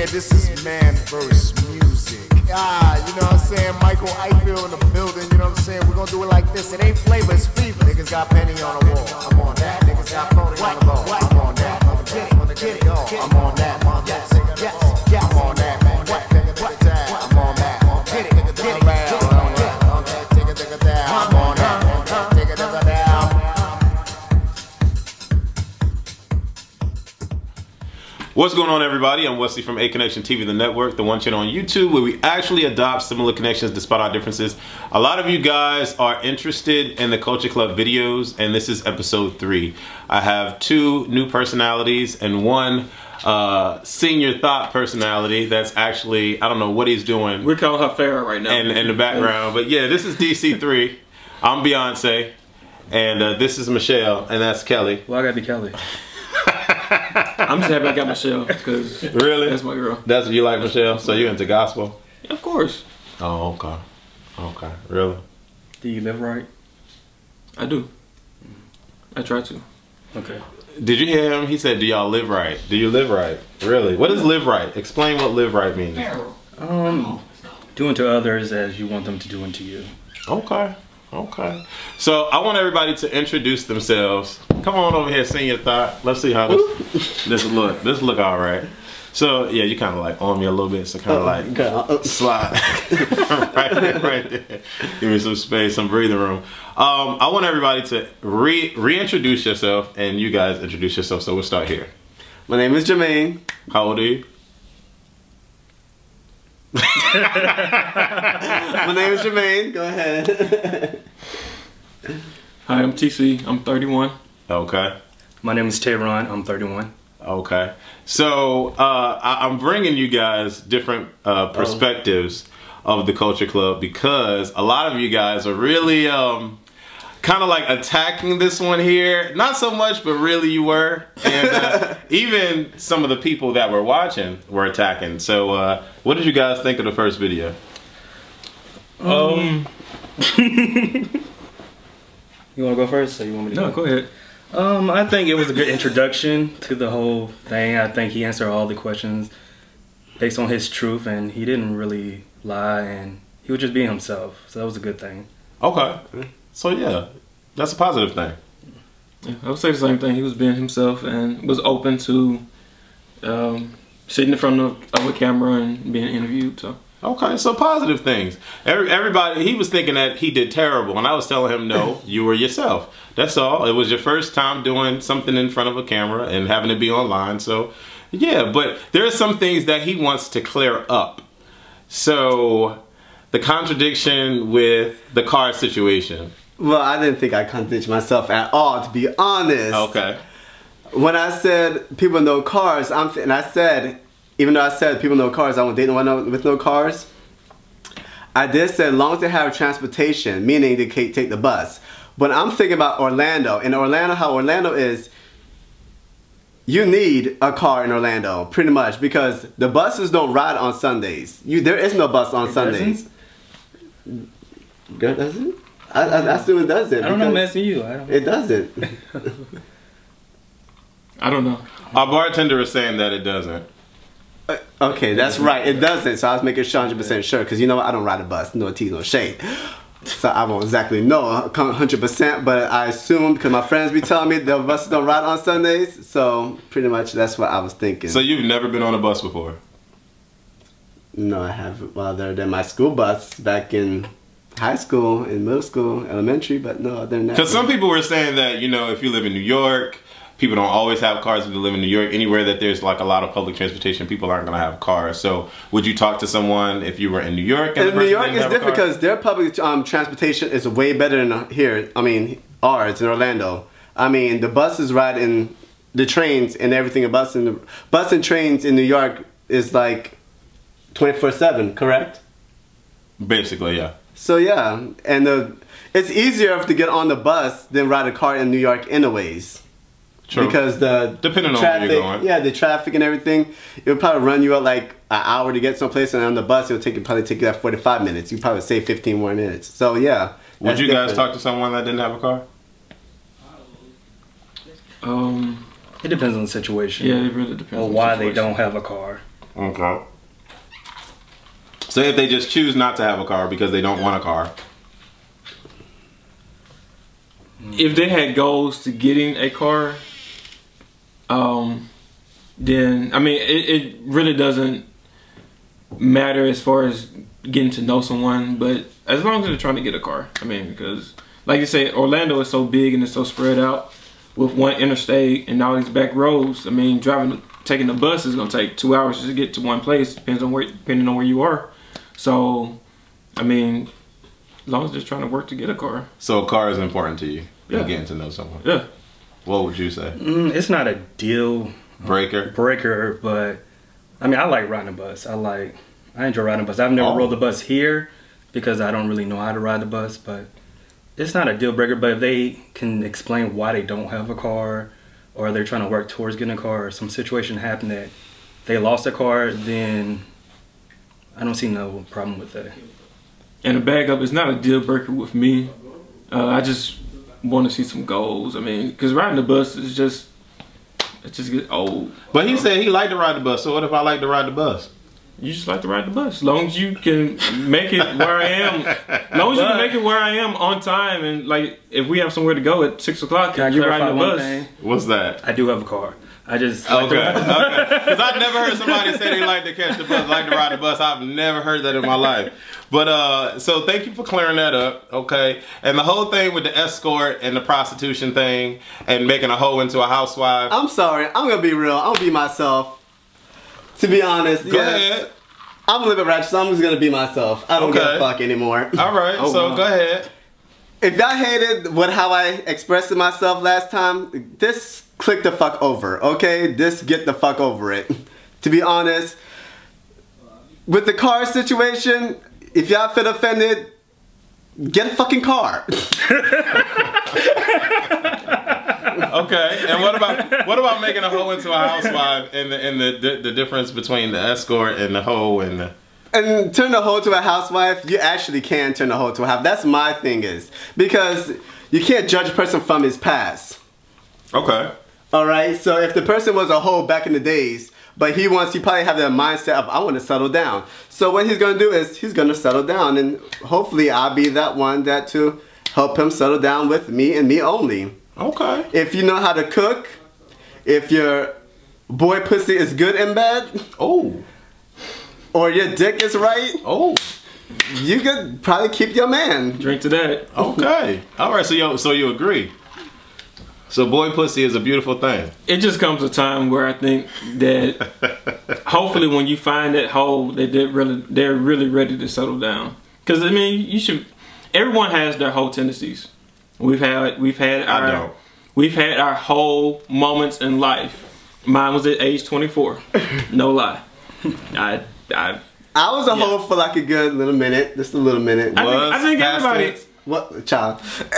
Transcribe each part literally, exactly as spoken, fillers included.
Yeah, this is Man versus Music. Ah, you know what I'm saying? Michael Eichel in the building, you know what I'm saying? We're gonna do it like this. It ain't flavor, it's fever. Niggas got penny on the wall. I'm on that. Niggas got phony on the ball. I'm on that. Get it, get it, I'm on that. Yes, yes, yes. I'm on that, man. What? What? I'm on that. Get it, get it, get it. I'm on that. Take it, take it down. I'm on that. Take it, take it down. What's going on, everybody? I'm Wesley from A Connection T V, the network, the one channel on YouTube where we actually adopt similar connections despite our differences. A lot of you guys are interested in the Culture Club videos, and this is episode three. I have two new personalities and one uh, senior thought personality that's actually, I don't know what he's doing. We're calling her Farrah right now. In, in the background, but yeah, this is D C three. I'm Beyonce, and uh, this is Michelle, and that's Kelly. Well, I gotta be Kelly. I'm just happy I got Michelle, because really, that's my girl. That's what you like, Michelle? So you're into gospel? Yeah, of course. Oh, okay. Okay, really? Do you live right? I do. I try to. Okay. Did you hear him? He said, do y'all live right? Do you live right? Really? What does live right? Explain what live right means. Um, do unto others as you want them to do unto you. Okay. Okay. So I want everybody to introduce themselves. Come on over here, senior thought. Let's see how this this look. This look all right. So yeah, you kind of like on me a little bit, so kind of like uh, slide right there, right there. Give me some space, some breathing room. Um, I want everybody to re reintroduce yourself, and you guys introduce yourself. So we'll start here. My name is Jermaine. How old are you? My name is Jermaine. Go ahead. Hi, I'm T C. I'm thirty-one. Okay. My name is Tehran. I'm thirty-one. Okay. So uh, I I'm bringing you guys different uh, perspectives oh. of the Culture Club because a lot of you guys are really um, kind of like attacking this one here. Not so much, but really you were. And uh, even some of the people that were watching were attacking. So uh, what did you guys think of the first video? Um. You want to go first, or you want me to? No, go? go ahead. Um, I think it was a good introduction to the whole thing. I think he answered all the questions based on his truth, and he didn't really lie, and he was just being himself. So that was a good thing. Okay. So yeah, that's a positive thing. Yeah, I would say the same thing. He was being himself and was open to um, sitting in front of, of a camera and being interviewed. So. Okay, so positive things. Every, everybody, he was thinking that he did terrible, and I was telling him, no, you were yourself. That's all. It was your first time doing something in front of a camera and having to be online. So, yeah, but there are some things that he wants to clear up. So, the contradiction with the car situation. Well, I didn't think I contradicted myself at all, to be honest. Okay. When I said people know cars, I'm and I said, even though I said people know cars, I won't date no one with no cars. I did say as long as they have transportation, meaning they can take the bus. But I'm thinking about Orlando. In Orlando, how Orlando is, you need a car in Orlando, pretty much, because the buses don't ride on Sundays. You there is no bus on It Sundays. Doesn't? Does it? I, I, I assume it doesn't. I don't know, I'm asking you. I don't It doesn't. I don't know. Our bartender is saying that it doesn't. Uh, okay, that's right. It doesn't. So I was making sure one hundred percent sure, because you know what? I don't ride a bus. No tea, no shade. So I won't exactly know one hundred percent, but I assume because my friends be telling me the buses don't ride on Sundays. So pretty much that's what I was thinking. So you've never been on a bus before? No, I haven't. Well, other than my school bus back in high school, in middle school, elementary, but no, other than that. Because some people were saying that, you know, if you live in New York, people don't always have cars if they live in New York. Anywhere that there's like a lot of public transportation, people aren't going to have cars. So would you talk to someone if you were in New York? And in New York, it's different because their public um, transportation is way better than here. I mean, ours in Orlando. I mean, the buses ride in the trains and everything. A bus and the bus and trains in New York is like twenty-four seven, correct? Basically, yeah. So yeah, and the, it's easier to get on the bus than ride a car in New York anyways. True. Because the depending traffic, on where you're going. Yeah, the traffic and everything, it'll probably run you out like an hour to get someplace, and on the bus it'll take you probably take you like forty-five minutes. You probably save fifteen more minutes. So yeah. Would you guys different. talk to someone that didn't have a car? Um, It depends on the situation. yeah, it really depends. Or on why the they situation. don't have a car. Okay. So if they just choose not to have a car because they don't want a car. If they had goals to getting a car, um, then I mean, it, it really doesn't matter as far as getting to know someone. But as long as they're trying to get a car, I mean, because like you say, Orlando is so big and it's so spread out with one interstate and all these back roads. I mean, driving, taking the bus is gonna take two hours just to get to one place. Depends on where, depending on where you are. So, I mean, as long as they're trying to work to get a car. So a car is important to you. Yeah. In getting to know someone. Yeah. What would you say? Mm, it's not a deal Breaker. breaker, but I mean, I like riding a bus. I like, I enjoy riding a bus. I've never Oh. rode the bus here because I don't really know how to ride the bus, but it's not a deal breaker. But if they can explain why they don't have a car, or they're trying to work towards getting a car, or some situation happened that they lost a car, then I don't see no problem with that. And a bag up is not a deal breaker with me. Uh, I just want to see some goals. I mean, because riding the bus is just, it just get old. But he said he liked to ride the bus. So what if I like to ride the bus? You just like to ride the bus. As long as you can make it where I am, as long as you can make it where I am on time, and like if we have somewhere to go at six o'clock, Can I I'm give riding her the one bus. thing? What's that? I do have a car. I just like Okay, to ride the okay. Because I've never heard somebody say they like to catch the bus, like to ride the bus. I've never heard that in my life. But uh, so thank you for clearing that up, okay? And the whole thing with the escort and the prostitution thing and making a hoe into a housewife. I'm sorry. I'm gonna be real. I'm gonna be myself. To be honest, Go yes. ahead. I'm a little ratchet, so I'm just gonna be myself. I don't give Okay. a fuck anymore. All right, Oh, so wow. go ahead. If y'all hated what how I expressed it myself last time, this click the fuck over, okay? This get the fuck over it. To be honest, with the car situation, if y'all feel offended, get a fucking car. Okay, and what about what about making a hoe into a housewife and the and the, the the difference between the escort and the hoe and the And turn the hoe to a housewife, you actually can turn the hoe to a house. That's my thing is. Because you can't judge a person from his past. Okay. Alright, so if the person was a hoe back in the days, but he wants, he probably have the mindset of, I want to settle down. So what he's going to do is, he's going to settle down. And hopefully I'll be that one that to help him settle down with me and me only. Okay. If you know how to cook, if your boy pussy is good in bed, Oh. or your dick is right, Oh. you could probably keep your man. Drink to that. Okay. All right. So you so you agree. So boy pussy is a beautiful thing. It just comes a time where I think that hopefully when you find that hole, that they're really they're really ready to settle down. Because I mean, you should. Everyone has their whole tendencies. We've had we've had I our don't. we've had our whole moments in life. Mine was at age twenty-four. No lie. I I I was a Yeah. hoe for like a good little minute, just a little minute. I think, Was I think past everybody. tense. What, child?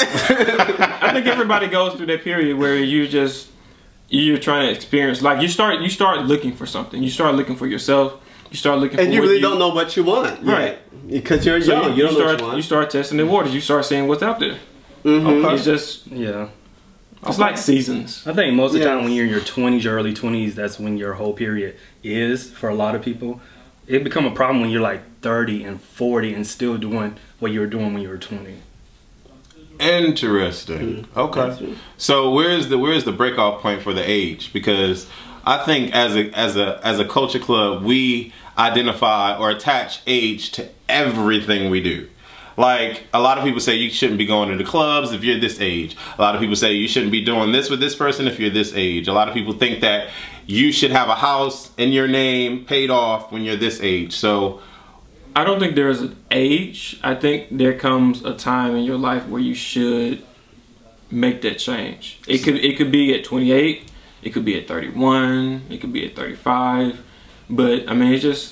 I think everybody goes through that period where you just you're trying to experience. Like you start you start looking for something. You start looking for yourself. You start looking And for you what really don't know what you want, Right. Because you're So young, you, don't know start what you want. you start testing the waters. You start seeing what's out there. Mhm. It's just Yeah. it's like seasons. I think most of the Yeah. time when you're in your twenties, your early twenties, that's when your whole period is for a lot of people. It become a problem when you're like thirty and forty and still doing what you were doing when you were twenty. Interesting. Okay. So where's the where's the breakoff point for the age? Because I think as a as a as a culture club, we identify or attach age to everything we do. Like a lot of people say you shouldn't be going to the clubs if you're this age. A lot of people say you shouldn't be doing this with this person if you're this age. A lot of people think that you should have a house in your name paid off when you're this age. So I don't think there's an age. I think there comes a time in your life where you should make that change. It could it could be at twenty-eight, it could be at thirty-one, it could be at thirty-five. But I mean, it's just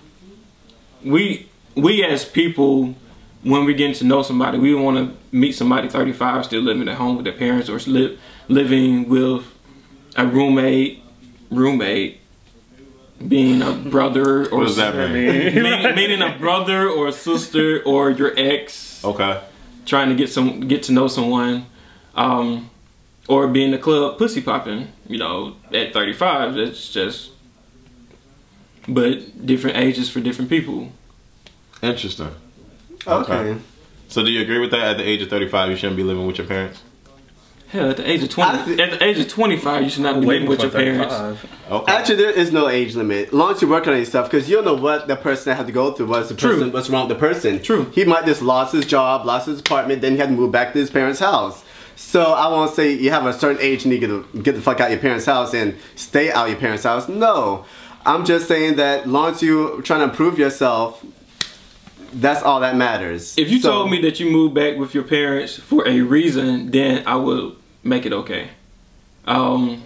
we we as people, when we get to know somebody, we want to meet somebody thirty-five still living at home with their parents or li living with a roommate, roommate. Being a brother or what does that mean? meaning, meaning a brother or a sister or your ex Okay. trying to get some get to know someone, um, or being in the club pussy popping, you know, at thirty-five. That's just but different ages for different people. Interesting. Okay. Okay. So do you agree with that? At the age of thirty-five, you shouldn't be living with your parents? Hell, at the age of twenty, at the age of twenty-five, you should not be Waiting living with for your parents. thirty-five. Okay. Actually, there is no age limit. As long as you're working on yourself, because you don't know what the person had to go through, what's the True. person, what's wrong with the person. True. He might just lost his job, lost his apartment, then he had to move back to his parents' house. So I won't say you have a certain age and you get to get the fuck out of your parents' house and stay out of your parents' house. No, I'm just saying that as long as you're trying to improve yourself, that's all that matters. If you So- told me that you moved back with your parents for a reason, then I would make it okay. Um,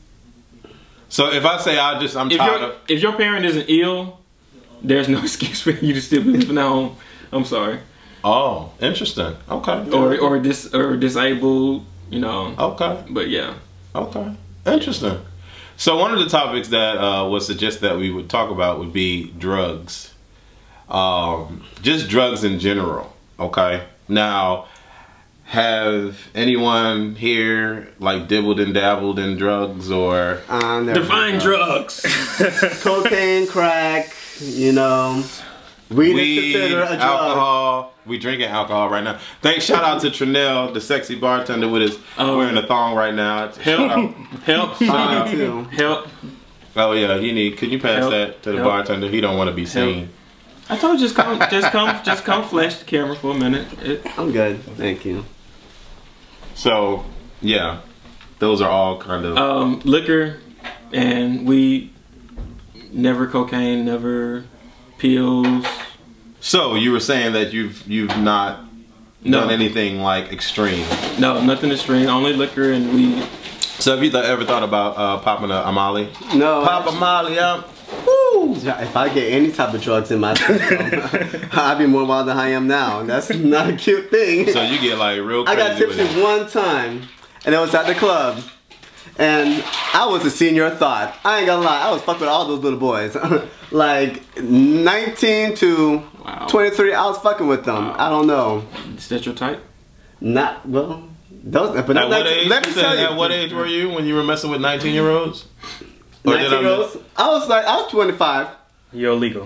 So if I say I just I'm if tired your of if your parent isn't ill, there's no excuse for you to still be living at home. I'm sorry. oh, interesting. Okay. Or or dis or disabled, you know. okay. But yeah. Okay. Interesting. So one of the topics that uh, was suggested that we would talk about would be drugs. Um, just drugs in general. Okay. Now, have anyone here like dibbled and dabbled in drugs or? I never Define did drugs. cocaine, crack, you know. Weed, Weed, is considered a drug. alcohol. We drinking alcohol right now. Thanks, shout out to Trinell, the sexy bartender with his Um, wearing a thong right now. Shout out. Help. Mine Uh, too. help. Oh yeah, he need. Can you pass Help. that to the Help. bartender? He don't want to be seen. I told you just come, just come, just come flash the camera for a minute. It, I'm good, thank you. So yeah, those are all kind of. um, liquor and weed. Never cocaine. Never pills. So you were saying that you've you've not No. done anything like extreme. No, nothing extreme. Only liquor and weed. So have you th- ever thought about uh, popping a Amali? No. Pop a Molly up. Woo! If I get any type of drugs in my system, I'd be more wild than I am now. That's not a cute thing. So you get like real I crazy got with tipsy it. one time, and it was at the club. And I was a senior thought. I ain't gonna lie, I was fucking with all those little boys. Like nineteen to Wow. twenty-three, I was fucking with them. Wow. I don't know. Is that your type? Not, well, those, but At not, what age? let me you said tell you. At what age were you when you were messing with nineteen year olds? Or did I nineteen year olds? I was like, I was twenty-five. You're illegal.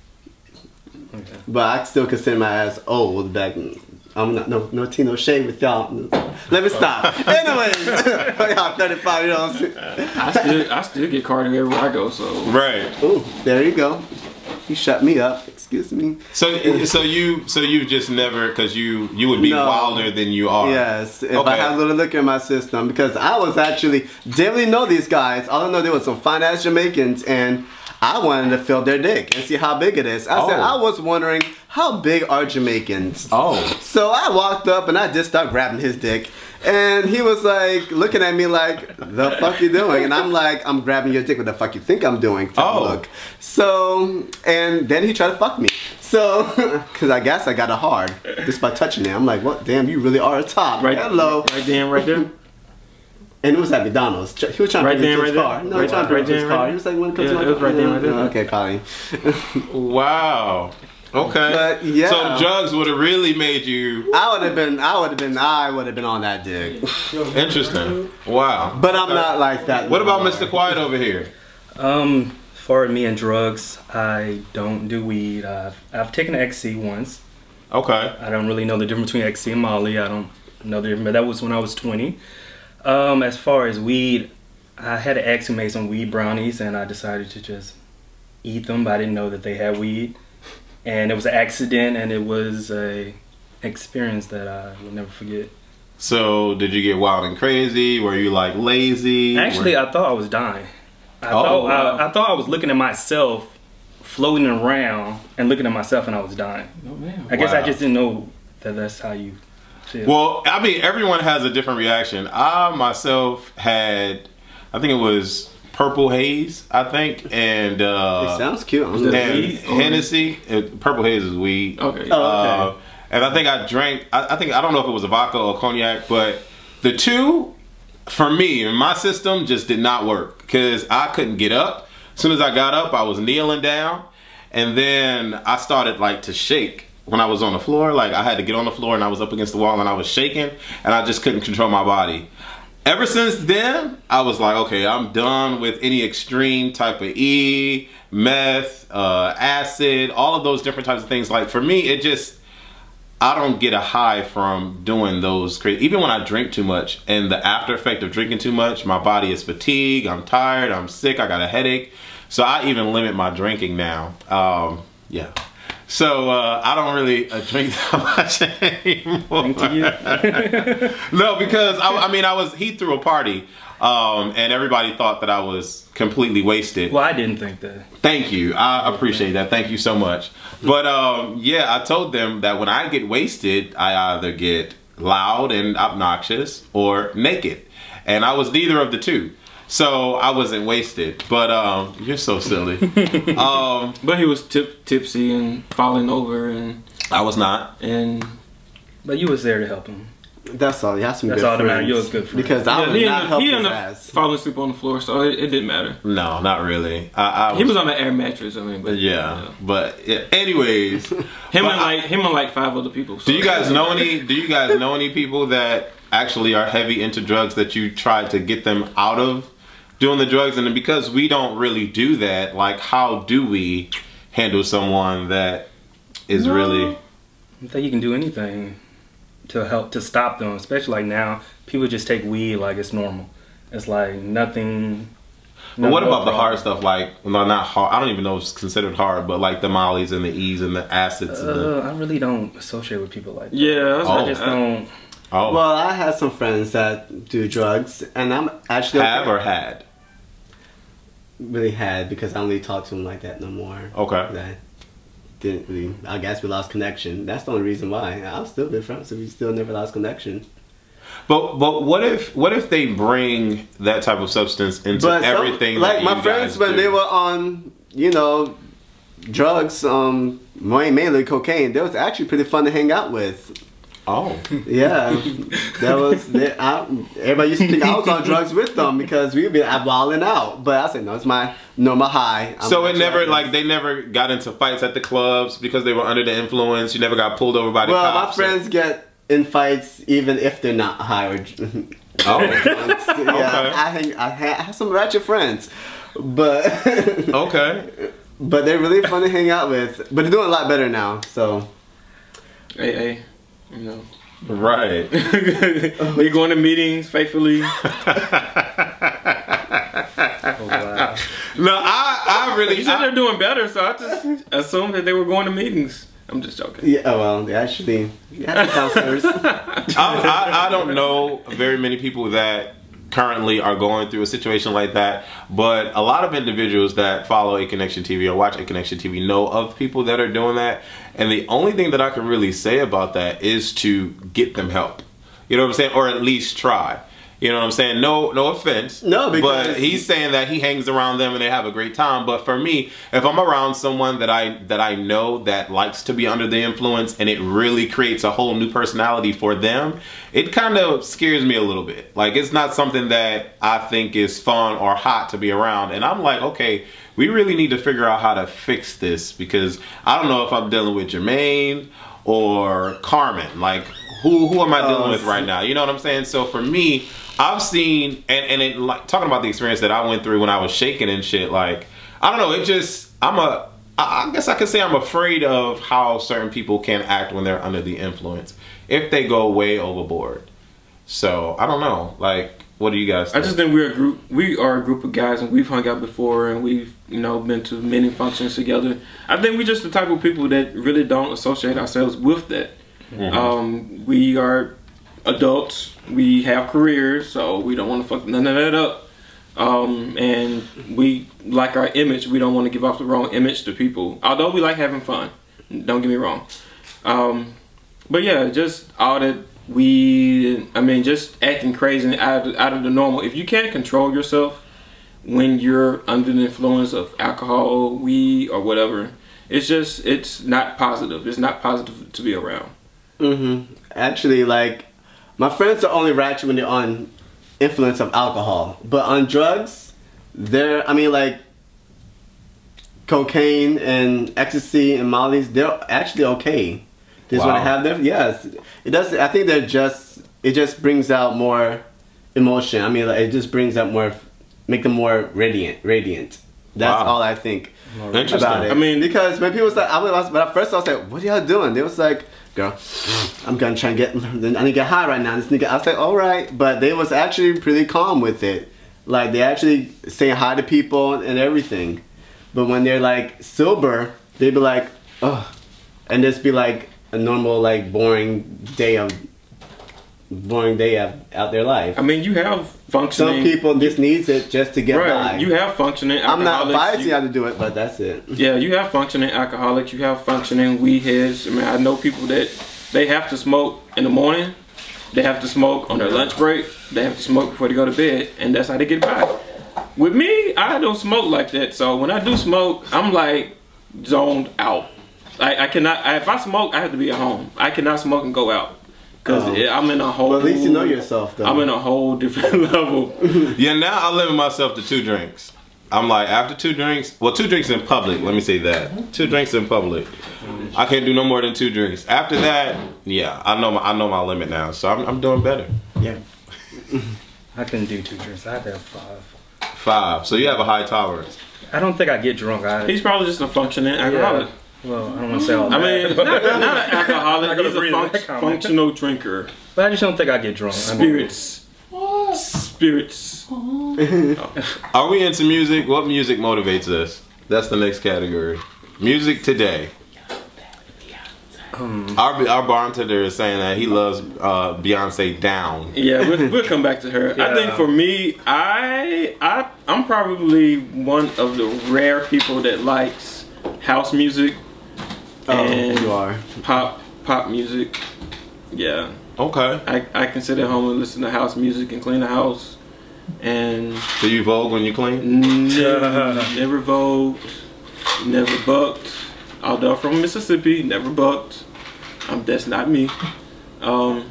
Okay. But I still consider my ass old back then. I'm not, no, no tea, no shade with y'all. Let me stop. Anyways, y'all thirty-five, you know what I'm saying? I still, I still get carded everywhere I go. So Right. Ooh, there you go. You shut me up. Excuse me. So so you so you just never because you you would be No. wilder than you are. Yes, if Okay. I had a little liquor in my system, because I was actually didn't really know these guys. All I know they were some fine ass Jamaicans, and I wanted to feel their dick and see how big it is. I said Oh. I was wondering how big are Jamaicans. Oh. So I walked up and I just started grabbing his dick. And he was like looking at me like, the fuck you doing? And I'm like, I'm grabbing your dick. What the fuck you think I'm doing? Type Oh. look. So, and then he tried to fuck me. So, because I guess I got it hard just by touching it. I'm like, what? Damn, you really are a top. right, Hello. right then, right there. And it was at McDonald's. He was trying to Right bring me there, to his right car. there. No, Right he trying to there, bring me to his right there, car. right He was like, when it comes Yeah, to my it was right there, right there. Okay, Polly. Wow. Okay. But, yeah. So drugs would have really made you I would have been, I would have been, I would have been on that dick. interesting. Wow. But I'm not like that. What no about more. Mister Quiet over here? Um, for me and drugs, I don't do weed. I've, I've taken X C once. Okay. I don't really know the difference between X C and Molly. I don't know the difference, but that was when I was twenty. Um, as far as weed, I had an ex who made some weed brownies, and I decided to just eat them, but I didn't know that they had weed. And it was an accident, and it was a experience that I will never forget. So did you get wild and crazy? Were you like lazy? Actually, Were- I thought I was dying. I, Oh, thought, wow. I, I thought I was looking at myself floating around and looking at myself, and I was dying. Oh man. I guess I Wow. just didn't know that that's how you feel. Well, I mean, everyone has a different reaction. I myself had, I think it was Purple Haze, I think, and It uh, sounds cute. I'm that not- and weed? Hennessy. It, Purple Haze is weed. Okay. Oh, Uh, okay. and I think I drank. I, I think I don't know if it was a vodka or cognac, but the two, for me, in my system, just did not work because I couldn't get up. As soon as I got up, I was kneeling down, and then I started like to shake when I was on the floor. Like I had to get on the floor, and I was up against the wall, and I was shaking, and I just couldn't control my body. ever since then, I was like, okay, I'm done with any extreme type of E, meth, uh, acid, all of those different types of things. Like for me, it just, I don't get a high from doing those crazy. Even when I drink too much, and the after effect of drinking too much, my body is fatigued, I'm tired, I'm sick, I got a headache. So I even limit my drinking now. Um, yeah. So uh, I don't really uh, drink that much anymore. No, because I, I mean, I was he threw a party, um, and everybody thought that I was completely wasted. Well, I didn't think that. Thank you, I appreciate that. Thank you so much. But um, yeah, I told them that when I get wasted, I either get loud and obnoxious or naked, and I was neither of the two. So I wasn't wasted, but um, you're so silly. um, But he was tip, tipsy and falling over, and I was not. And But you was there to help him. That's all. You have some That's good all that friends. matters. You was good friend. Because I yeah, would he not ended, help he his ended up ass. falling asleep on the floor, so it, it didn't matter. No, not really. I, I was, He was on the air mattress. I mean, but yeah, yeah. but yeah. Anyways, him but and I- like him and like five other people. So. do you guys know any? Do you guys know any people that actually are heavy into drugs that you tried to get them out of doing the drugs? And because we don't really do that, like, how do we handle someone that is No. really? I don't think you can do anything to help to stop them, especially like now. People just take weed like it's normal. It's like nothing. But what no about the problem. hard stuff? Like, no, not hard. I don't even know if it's considered hard, but like the mollies and the E's and the acids. and the, Uh, I really don't associate with people like that. Yeah, that's Oh. what I just don't. oh, Well, I had some friends that do drugs, and I'm actually have okay. or had? really had because I don't really talk to them like that no more. Okay. That didn't really. I guess we lost connection. That's the only reason why. I'll still be friends if we still never lost connection. But but what if what if they bring that type of substance into But some- everything? like that my you friends guys when do? they were on, you know, drugs, um, mainly cocaine, they was actually pretty fun to hang out with. Oh. Yeah, that was. They, I, everybody used to think I was on drugs with them because we would be out balling out. But I said no, it's my normal high. I'm So not it never drugged. like they never got into fights at the clubs because they were under the influence. You never got pulled over by the Well, my cops. friends get in fights even if they're not high or. Oh. yeah, Okay. I hang. I ha- I have some ratchet friends, but Okay. but they're really fun to hang out with. But they're doing a lot better now. So Hey, hey, you know. Right. They going to meetings faithfully. Oh, wow. No, I I really You said I, they're doing better, so I just assumed that they were going to meetings. I'm just joking. yeah, oh, well, they actually, they have counselors. I, I, I don't know very many people that currently are going through a situation like that, but a lot of individuals that follow A Connection T V or watch A Connection T V know of people that are doing that, and the only thing that I can really say about that is to get them help. You know what I'm saying? Or at least try. You know what I'm saying? No, no offense. No, because- but he's saying that he hangs around them and they have a great time. But for me, if I'm around someone that I that I know that likes to be under the influence and it really creates a whole new personality for them, it kind of scares me a little bit. Like, it's not something that I think is fun or hot to be around. And I'm like, okay, we really need to figure out how to fix this, because I don't know if I'm dealing with Jermaine or Carmen. Like, who who am I dealing Oh, with right now? You know what I'm saying? So for me, I've seen, and, and it, like, talking about the experience that I went through when I was shaking and shit, like, I don't know, it just, I'm a, I I guess I could say I'm afraid of how certain people can act when they're under the influence, if they go way overboard. So, I don't know, like, what do you guys I think? just think we're a group. We are a group of guys, and we've hung out before, and we've you know been to many functions together. I think we're just the type of people that really don't associate ourselves with that. Mm-hmm. Um, we are adults. We have careers, so we don't want to fuck none of that up. Um, and we like our image. We don't want to give off the wrong image to people. Although we like having fun. Don't get me wrong. Um, but yeah, just all that we. I mean, just acting crazy and out of, out of the normal. If you can't control yourself when you're under the influence of alcohol, weed, or whatever, it's just it's not positive. It's not positive to be around. Mm-hmm. Actually, like, my friends are only ratchet when they're on influence of alcohol. But on drugs, they're, I mean, like, cocaine and ecstasy and mollies, they're actually okay. They just Wow. want to have their, yes. It does, I think they're just, it just brings out more emotion. I mean, like, it just brings up more, make them more radiant. Radiant. That's Wow. all I think Interesting. about it. I mean- because when people was like, I was, but at first I was like, what are y'all doing? They was like, girl, I'm gonna try and get, I need to get high right now. This nigga, I was like, all right, but they was actually pretty calm with it. Like they actually saying hi to people and everything. But when they're like sober, they'd be like, oh, and just be like a normal, like boring day of, boring day of, out their life. I mean, you have functioning. Some people just needs it just to get right. by. You have functioning. I'm not alcoholics. advising You- y'all to do it, but that's it. Yeah, you have functioning alcoholics. You have functioning weed heads. I mean, I know people that they have to smoke in the morning. They have to smoke on their lunch break. They have to smoke before they go to bed, and that's how they get by. With me, I don't smoke like that. So when I do smoke, I'm like zoned out. I, I cannot. I, if I smoke, I have to be at home. I cannot smoke and go out because Oh. I'm in a whole. Well, at least you know yourself, though. I'm in a whole different level. Yeah, now I limit myself to two drinks. I'm like, after two drinks, well, two drinks in public, let me say that. Two drinks in public. I can't do no more than two drinks. After that, yeah, I know my, I know my limit now, so I'm, I'm doing better. Yeah. I couldn't do two drinks. I had to have five. Five. So you have a high tolerance. I don't think I get drunk. I, He's probably just a functioning alcoholic. well, I don't want to say all I that. mean, not, not an alcoholic. Not gonna He's a breathe in func- that comment. functional drinker. But I just don't think I get drunk. I mean, Spirits. Spirits. Are we into music? What music motivates us? That's the next category. Music today. Um, Our, our bartender is saying that he loves uh, Beyonce Down. Yeah, we'll, we'll come back to her. I think Yeah. for me, I, I, I'm probably one of the rare people that likes house music Oh, and you are. pop pop music. Yeah, Okay. I, I can sit at home and listen to house music and clean the house. And Do you Vogue when you clean? never, never vogued, never bucked. Although I'm from Mississippi, never bucked. Um, that's not me. Um,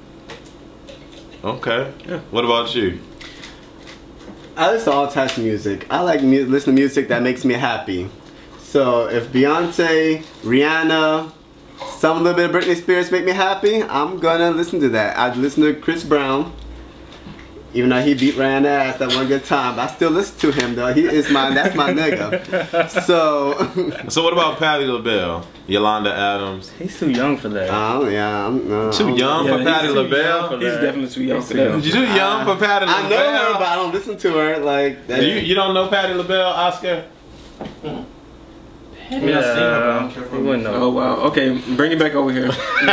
Okay. Yeah. What about you? I listen to all types of music. I like mu- listen to music that makes me happy. So if Beyonce, Rihanna, some little bit of Britney Spears make me happy, I'm gonna listen to that. I'd listen to Chris Brown, even though he beat Rihanna's ass that one good time. I still listen to him though. He is my, that's my nigga. So, So what about Patti LaBelle? Yolanda Adams? he's too young for that. oh yeah, I'm no, Too I'm- young Yeah, for he's Patti too LaBelle? young he's that. definitely too young He's for too that. young. You too young for Patti LaBelle? I know her, but I don't listen to her. Like that. you, you don't know Patti LaBelle, Oscar? Yeah, you wouldn't know. Oh wow. Okay, bring it back over here.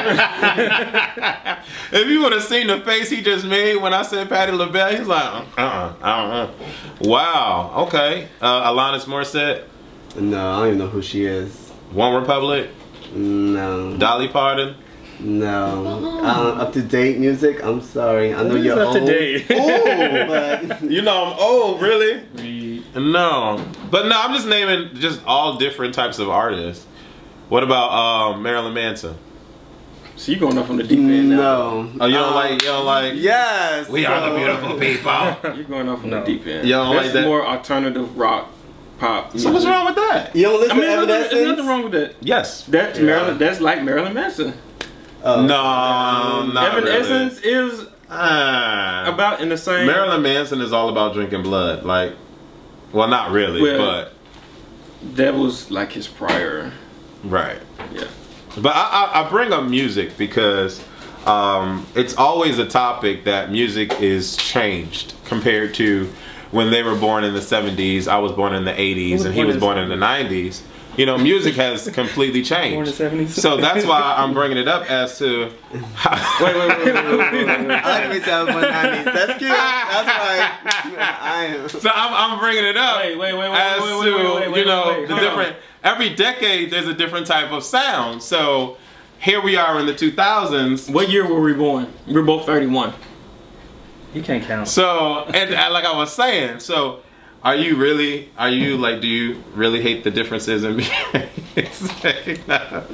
If you would have seen the face he just made when I said Patti LaBelle, he's like, uh-uh, I don't know. Wow, okay. Uh, Alanis Morissette, No, I don't even know who she is. One Republic, No, Dolly Parton. no. Um, up to date music. I'm sorry. I know What is you're up to old. date? Old, but You know I'm old, really? No. But no, I'm just naming just all different types of artists. What about um, Marilyn Manson? So you going up on the deep end now? no. Oh, you don't Um, like, you don't like? Yes. We are the so- beautiful people. You're going off on No. the deep end. You don't That's like that? more alternative rock, pop. So what's music. wrong with that? You don't I listen mean, to there's nothing, there's nothing Evanescence? wrong with that. Yes. That's Marilyn. That's like Marilyn Manson. Oh. No, not really. Evanescence is Ah. about in the same. Marilyn Manson is all about drinking blood. Like, well, not really, Well- but That was like his prior. right. Yeah. But I, I, I bring up music because um, it's always a topic that music is changed compared to when they were born in the seventies. I was born in the eighties, was and he born was in born in the nineties. You know, music has completely Born in the changed. seventies. So that's why I'm bringing it up as to. Wait, wait, wait, wait, wait, wait, wait, wait. I like to be seven one nineties. That's cute. That's right. I am. So I'm, I'm bringing it up Wait, wait, wait, wait, as wait, wait, to wait, wait, wait, you know wait, wait, the hold different. Every decade there's a different type of sound. So here we are in the two thousands. What year were we born? We're both thirty-one. You can't count. So and uh, like I was saying, so are you really? Are you like? Do you really hate the differences in music?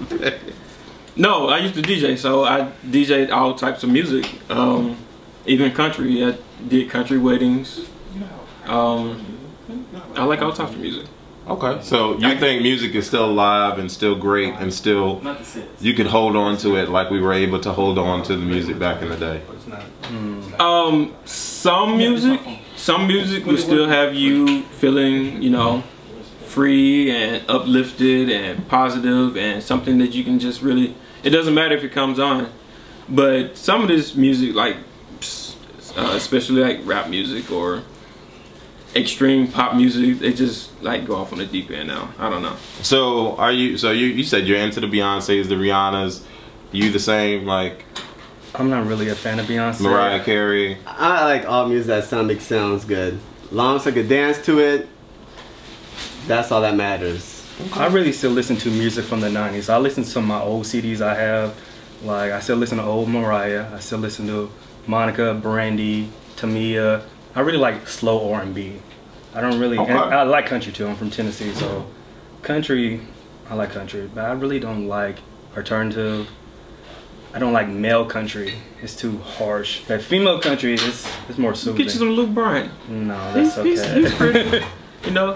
No, I used to D J, so I D J'd all types of music, um, even country. I did country weddings. Um, I like all types of music. Okay, so you think music is still alive and still great and still you can hold on to it like we were able to hold on to the music back in the day? Um, some music, some music will still have you feeling, you know, free and uplifted and positive and something that you can just really. It doesn't matter if it comes on, but some of this music, like uh, especially like rap music or extreme pop music, they just like go off on the deep end now. I don't know. So are you? So you you said you're into the Beyonces, the Rihannas. You the same? Like I'm not really a fan of Beyonce. Mariah Carey. I like all music that sound sounds good. Long as I could dance to it, that's all that matters. I really still listen to music from the nineties. I listen to some of my old C Ds I have. Like, I still listen to old Mariah. I still listen to Monica, Brandy, Tamia. I really like slow R and B. I don't really, Okay. and I like country too. I'm from Tennessee, so country, I like country. But I really don't like alternative. I don't like male country. It's too harsh. But female country is it's more soothing. Get you some Luke Bryan. No, that's He's- he's- okay. he's pretty, you know.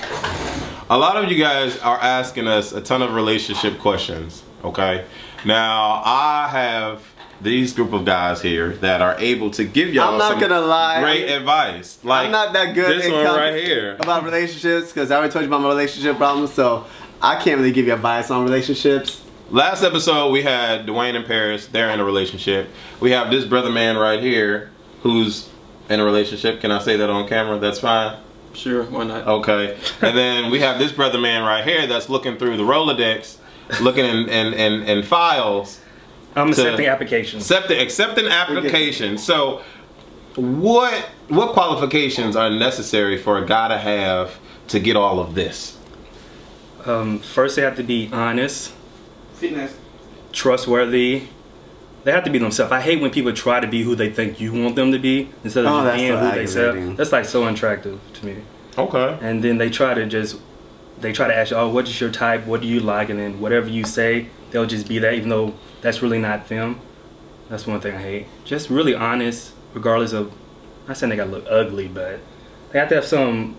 A lot of you guys are asking us a ton of relationship questions, okay? Now, I have these group of guys here that are able to give y'all I'm not some gonna lie. great advice. Like I'm not that good this in one com- right here. about relationships because I already told you about my relationship problems, so I can't really give you advice on relationships. Last episode, we had Dwayne and Paris. They're in a relationship. We have this brother man right here who's in a relationship. Can I say that on camera? That's fine. Sure, why not? Okay. And then we have this brother man right here that's looking through the Rolodex, looking in, in, in, in files. I'm to- accepting applications. Accept, accept an application. So what what qualifications are necessary for a guy to have to get all of this? Um, first, they have to be honest, Fitness. trustworthy. They have to be themselves. I hate when people try to be who they think you want them to be instead of Oh, just that's being so who they say. aggravating. That's like so unattractive to me. Okay. And then they try to just, they try to ask you, oh, what is your type? What do you like? And then whatever you say, they'll just be that, even though that's really not them. That's one thing I hate. Just really honest, regardless of, I'm not saying they gotta look ugly, but they have to have some,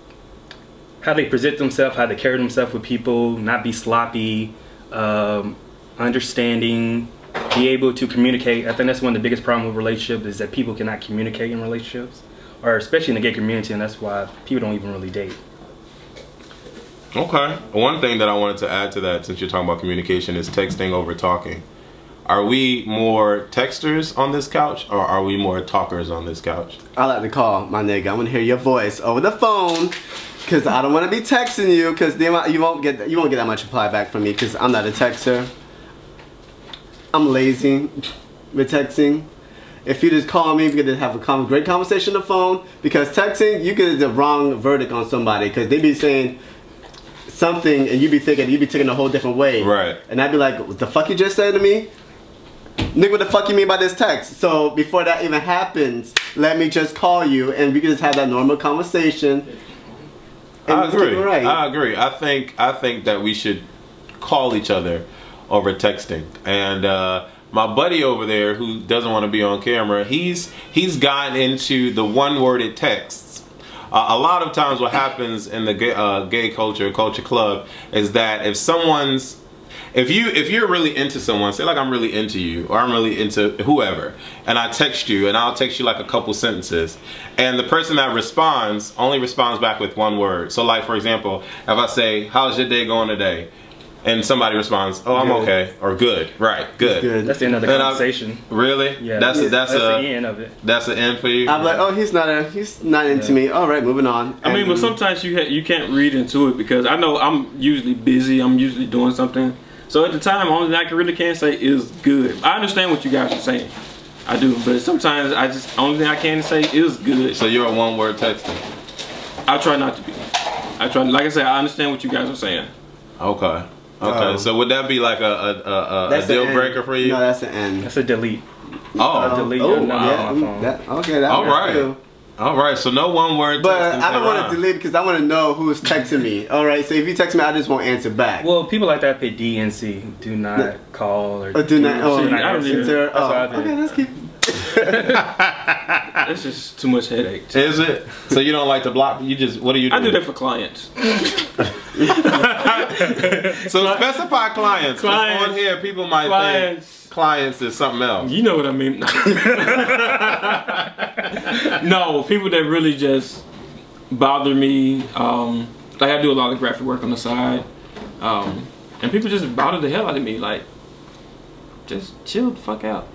how they present themselves, how they carry themselves with people, not be sloppy, um, understanding, be able to communicate. I think that's one of the biggest problems with relationships is that people cannot communicate in relationships, or especially in the gay community, and that's why people don't even really date. Okay. One thing that I wanted to add to that, since you're talking about communication, is texting over talking. Are we more texters on this couch, or are we more talkers on this couch? I like to call my nigga. I want to hear your voice over the phone, cause I don't want to be texting you, cause then you won't get you won't get that much reply back from me, cause I'm not a texter. I'm lazy with texting. If you just call me, we could have a con great conversation on the phone. Because texting, you get the wrong verdict on somebody, cause they be saying something and you be thinking you be taking a whole different way. Right. And I'd be like, what the fuck you just said to me? Nigga, what the fuck you mean by this text? So before that even happens, let me just call you and we can just have that normal conversation. And I let's keep agree. it right. I agree. I think I think that we should call each other over texting. And uh, my buddy over there who doesn't want to be on camera, he's he's gotten into the one-worded texts. Uh, a lot of times, what happens in the gay, uh, gay culture, culture club, is that if someone's If you if you're really into someone, say like I'm really into you, or I'm really into whoever, and I text you, and I'll text you like a couple sentences, and the person that responds only responds back with one word. So like for example, if I say, "How's your day going today?" and somebody responds, "Oh, I'm Good. okay," or "Good," right? Good. Good. That's the end of the And I- conversation. Really? Yeah, That's a, that's, that's a the end of it. that's an end for you. I'm like, oh, he's not a, he's not into Yeah. me. All right, moving on. I mean, And- but sometimes you ha you can't read into it because I know I'm usually busy. I'm usually doing something. So at the time, only thing I can really can say is good. I understand what you guys are saying. I do, but sometimes I just only thing I can say is good. So you're a one-word texter. I try not to be. I try, like I said, I understand what you guys are saying. Okay. Okay. Oh. so would that be like a a, a, a That's the deal end. breaker for you? No, that's the end. That's a delete. oh. delete oh, your number yeah, on my phone. that, okay, that All works right. too. All right. So no one-word. But texting I don't want around. to delete because I want to know who's texting me. All right, so if you text me, I just won't answer back. Well, people like that pay D N C. Do not No. call or Or do not. Oh, See, I don't answer. either. Sir, That's what I oh, did. okay, let's keep. It's just too much headache. Is it? So you don't like to block? You just what do you do? I do that for clients. So specify clients. 'cause Clients. on here, people might Clients. think clients is something else. You know what I mean. No, people that really just bother me. Um, like I do a lot of graphic work on the side, um, and people just bother the hell out of me. Like, just chill the fuck out.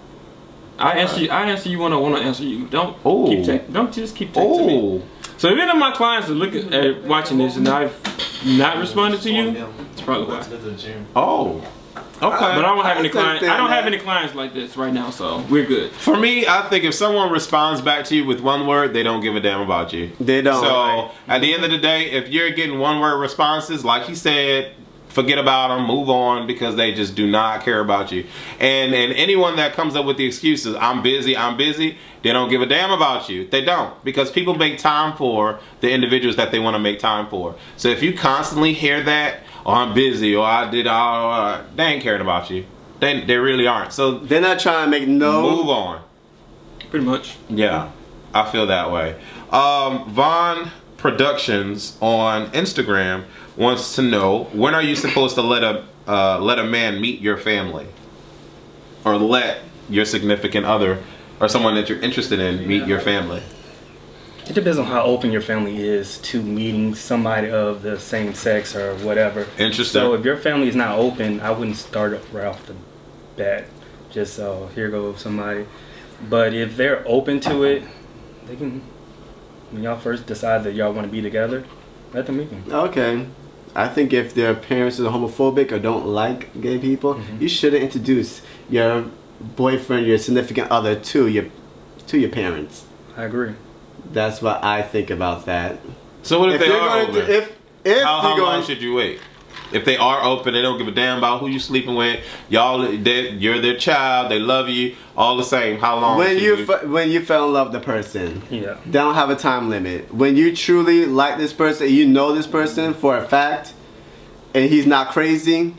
I answer you. I answer you when I want to answer you. Don't Ooh. keep taking. Don't just keep texting me. So if any of my clients are looking at watching this and I've not responded to you, it's probably why. Oh. Okay. But I don't have I any clients. I don't understand have that. any clients like this right now, so we're good. For me, I think if someone responds back to you with one word, they don't give a damn about you. They don't. So at the end of the day, if you're getting one word responses, like he said, forget about them, move on, because they just do not care about you. And and anyone that comes up with the excuses, I'm busy, I'm busy, they don't give a damn about you. They don't, because people make time for the individuals that they want to make time for. So if you constantly hear that, or I'm busy, or I did all, uh, they ain't caring about you. They, they really aren't. So They're not trying to make no. move on. Pretty much. Yeah, I feel that way. Um, Vaughn Productions on Instagram wants to know, when are you supposed to let a uh, let a man meet your family, or let your significant other or someone that you're interested in meet your family? It depends on how open your family is to meeting somebody of the same sex or whatever. Interesting. So if your family is not open, I wouldn't start right off the bat. Just so here goes somebody. But if they're open to it, they can. When y'all first decide that y'all want to be together, let them meet them. Okay. I think if their parents are homophobic or don't like gay people, Mm-hmm. you shouldn't introduce your boyfriend, your significant other to your to your parents. I agree. That's what I think about that. So what if, If they you're are going open? to, if if how how you're long going, should you wait? If they are open, they don't give a damn about who you sleeping with. Y'all, they- you're their child. They love you. All the same. How long? when should you you f- when you fell in love with the person, Yeah. they don't have a time limit. When you truly like this person, you know this person for a fact, and he's not crazy.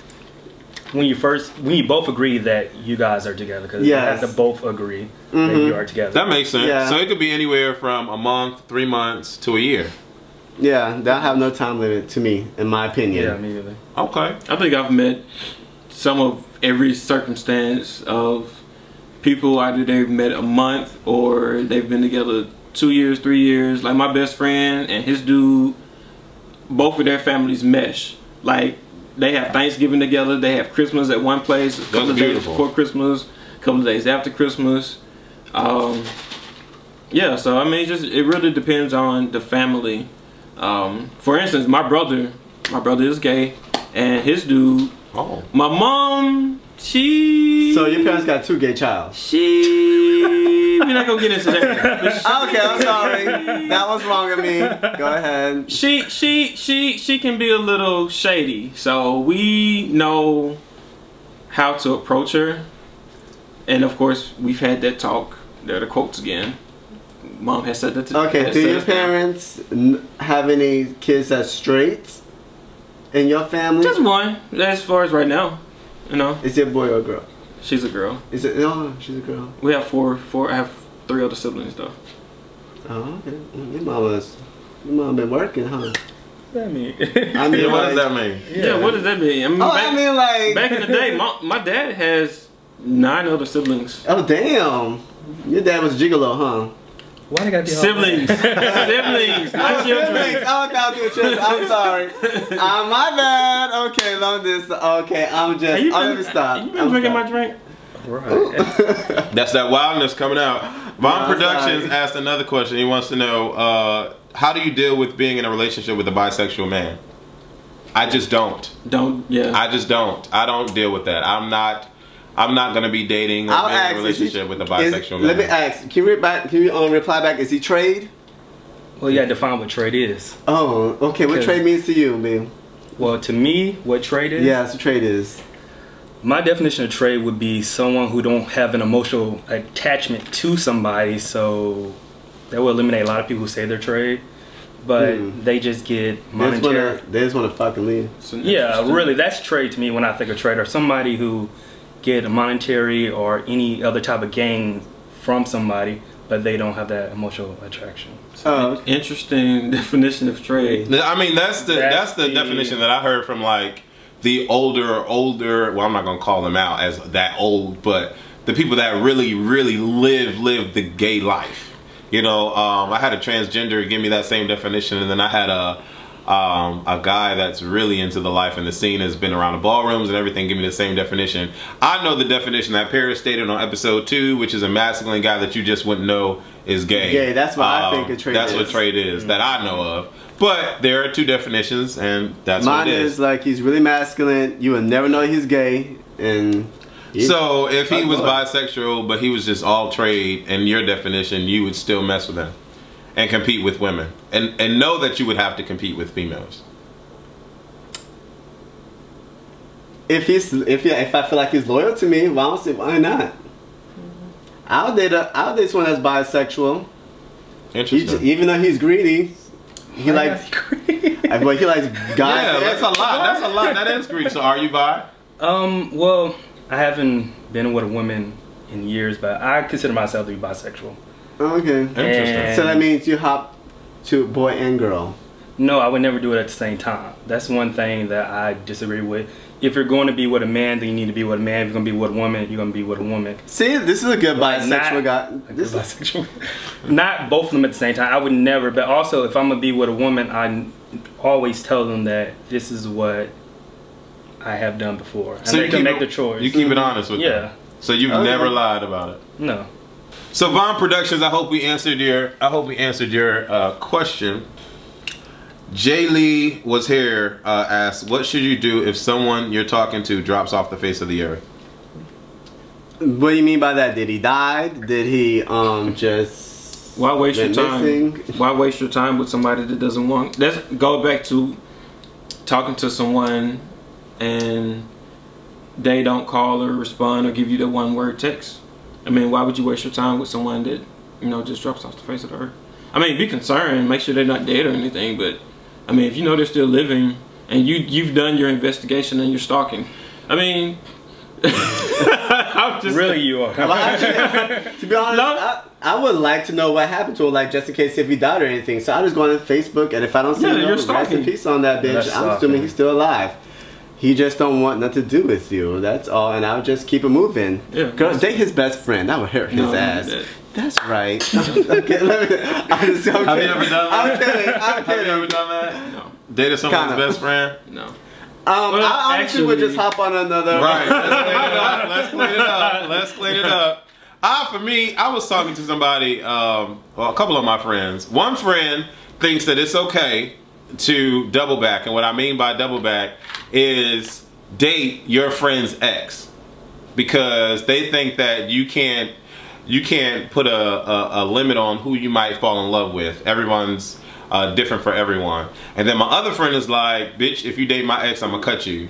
When you first, when you both agree that you guys are together, because Yes. you have to both agree that Mhm. you are together. That makes sense. Yeah. So it could be anywhere from a month, three months, to a year. Yeah, they don't have no time limit to me, in my opinion. Yeah, immediately. Okay. I think I've met some of every circumstance of people. Either they've met a month or they've been together two years, three years. Like my best friend and his dude, both of their families mesh. Like they have Thanksgiving together, they have Christmas at one place, a couple of days beautiful. before Christmas, a couple of days after Christmas. Um, yeah, so I mean, it just it really depends on the family. Um, for instance, my brother, my brother is gay, and his dude, Oh. my mom, she. So your parents got two gay child. She. We're not gonna get into that. But she- Okay, I'm sorry. That was wrong of me. Go ahead. She she she she can be a little shady, so we know how to approach her, and of course we've had that talk. There are the quotes again. Mom has said that to Okay, has do said your it down. parents n- have any kids that's straight in your family? Just one, as far as right now. You know, Is it a boy or a girl? she's a girl. Is it? No, she's a girl. We have four four. I have three other siblings though. Oh, okay. Mm, Your mama's, your mom been working, huh? What does that mean? I mean, Yeah, what like, does that mean? Yeah, what does that mean? I mean, Oh, back, I mean, like. back in the day, my, my dad has nine other siblings. Oh, damn. Your dad was gigolo, huh? Why they gotta be all Siblings, that? siblings, not children. Siblings. Oh, not your children. I'm sorry. Uh, my bad. Okay, long distance. Okay, I'm just. Hey, you I'm been, gonna stop. you been I'm drinking stop. my drink? Right. That's that wildness coming out. Vaughn No, Productions sorry. asked another question. He wants to know, uh, how do you deal with being in a relationship with a bisexual man? I just don't. Don't, yeah. I just don't. I don't deal with that. I'm not. I'm not gonna be dating or I'll being in ask, a is he- relationship with a is- bisexual man. Let me ask. Can you, re- back, can you um, reply back? Is he trade? Well, you gotta define what trade is. Oh, okay. What Okay. trade means to you, man? Well, to me, what trade is? Yeah, that's what trade is. My definition of trade would be someone who don't have an emotional attachment to somebody, so that will eliminate a lot of people who say they're trade, but Hmm. they just get They just monetary. wanna, they just wanna fucking leave. It's an Yeah, interesting- really, that's trade to me when I think of trade, or somebody who get a monetary or any other type of gain from somebody, but they don't have that emotional attraction. Oh, okay. Interesting definition of trade. I mean, that's the that's, That's the, the- definition that I heard from like the older, older, well, I'm not gonna call them out as that old, but the people that really, really live, live the gay life. You know, um, I had a transgender give me that same definition, and then I had a um, a guy that's really into the life and the scene, has been around the ballrooms and everything, give me the same definition. I know the definition that Paris stated on episode two, which is a masculine guy that you just wouldn't know is gay. Gay, that's what um, I think a trait That's is. what trait is, mm-hmm. that I know of. But there are two definitions, and that's Mine what it is. is like he's really masculine. You will never know he's gay, and he, so if he was love. bisexual, but he was just all trade, in your definition, you would still mess with him and compete with women, and and know that you would have to compete with females. If he's if yeah, if I feel like he's loyal to me, well, I don't see why not. I'll date a I'll date someone that's bisexual. Interesting. He, even though he's greedy, he Why likes. is he greedy? I feel like he likes guys. Yeah, that's a lot. That's a lot. That is greedy. So are you bi? Um, well, I haven't been with a woman in years, but I consider myself to be bisexual. Okay. Interesting. And- So that means you hop to boy and girl. No, I would never do it at the same time. That's one thing that I disagree with. If you're going to be with a man, then you need to be with a man. If you're going to be with a woman, you're going to be with a woman. See, this is a good Like, bisexual not- guy. A good This is, bisexual. Not both of them at the same time. I would never. But also, if I'm going to be with a woman, I always tell them that this is what I have done before. And So they you can keep make it- the choice. You keep it honest with Yeah. them. So you've Okay. never lied about it. No. So Vaughn Productions, I hope we answered your I hope we answered your uh, question. Jay Lee was here, uh, asked, what should you do if someone you're talking to drops off the face of the earth? what do you mean by that? Did he die? Did he um just? Why waste your been time? missing? Why waste your time with somebody that doesn't want? Let's go back to talking to someone and they don't call or respond or give you the one word text. I mean, why would you waste your time with someone that, you know, just drops off the face of the earth? I mean, be concerned, make sure they're not dead or anything, but I mean, if you know they're still living and you you've done your investigation and you're stalking, I mean, I'm just Really, you are. Well, actually, to be honest, No. I, I would like to know what happened to him, like just in case if he died or anything. So I just go on Facebook, and if I don't see Yeah, no you're rest stalking. in peace on that bitch, That's I'm stalking. assuming he's still alive. He just don't want nothing to do with you. That's all, and I'll just keep it moving. Yeah. Girl, date his best friend. That would hurt his No, ass. that- That's right. Okay, let me. I'm just, I'm Have you kidding. ever done that? I'm kidding. I'm Have you kidding. ever done that? no, Dated someone's Kinda. best friend? no. Um, Well, I honestly would actually- just hop on another. Right. Let's clean it up. Let's clean it up. Let's clean it up. Ah, for me, I was talking to somebody, um, well, a couple of my friends. One friend thinks that it's okay to double back, and what I mean by double back is date your friend's ex, because they think that you can't you can't put a, a, a limit on who you might fall in love with. Everyone's uh, different for everyone. And then my other friend is like, bitch, if you date my ex, I'm gonna cut you.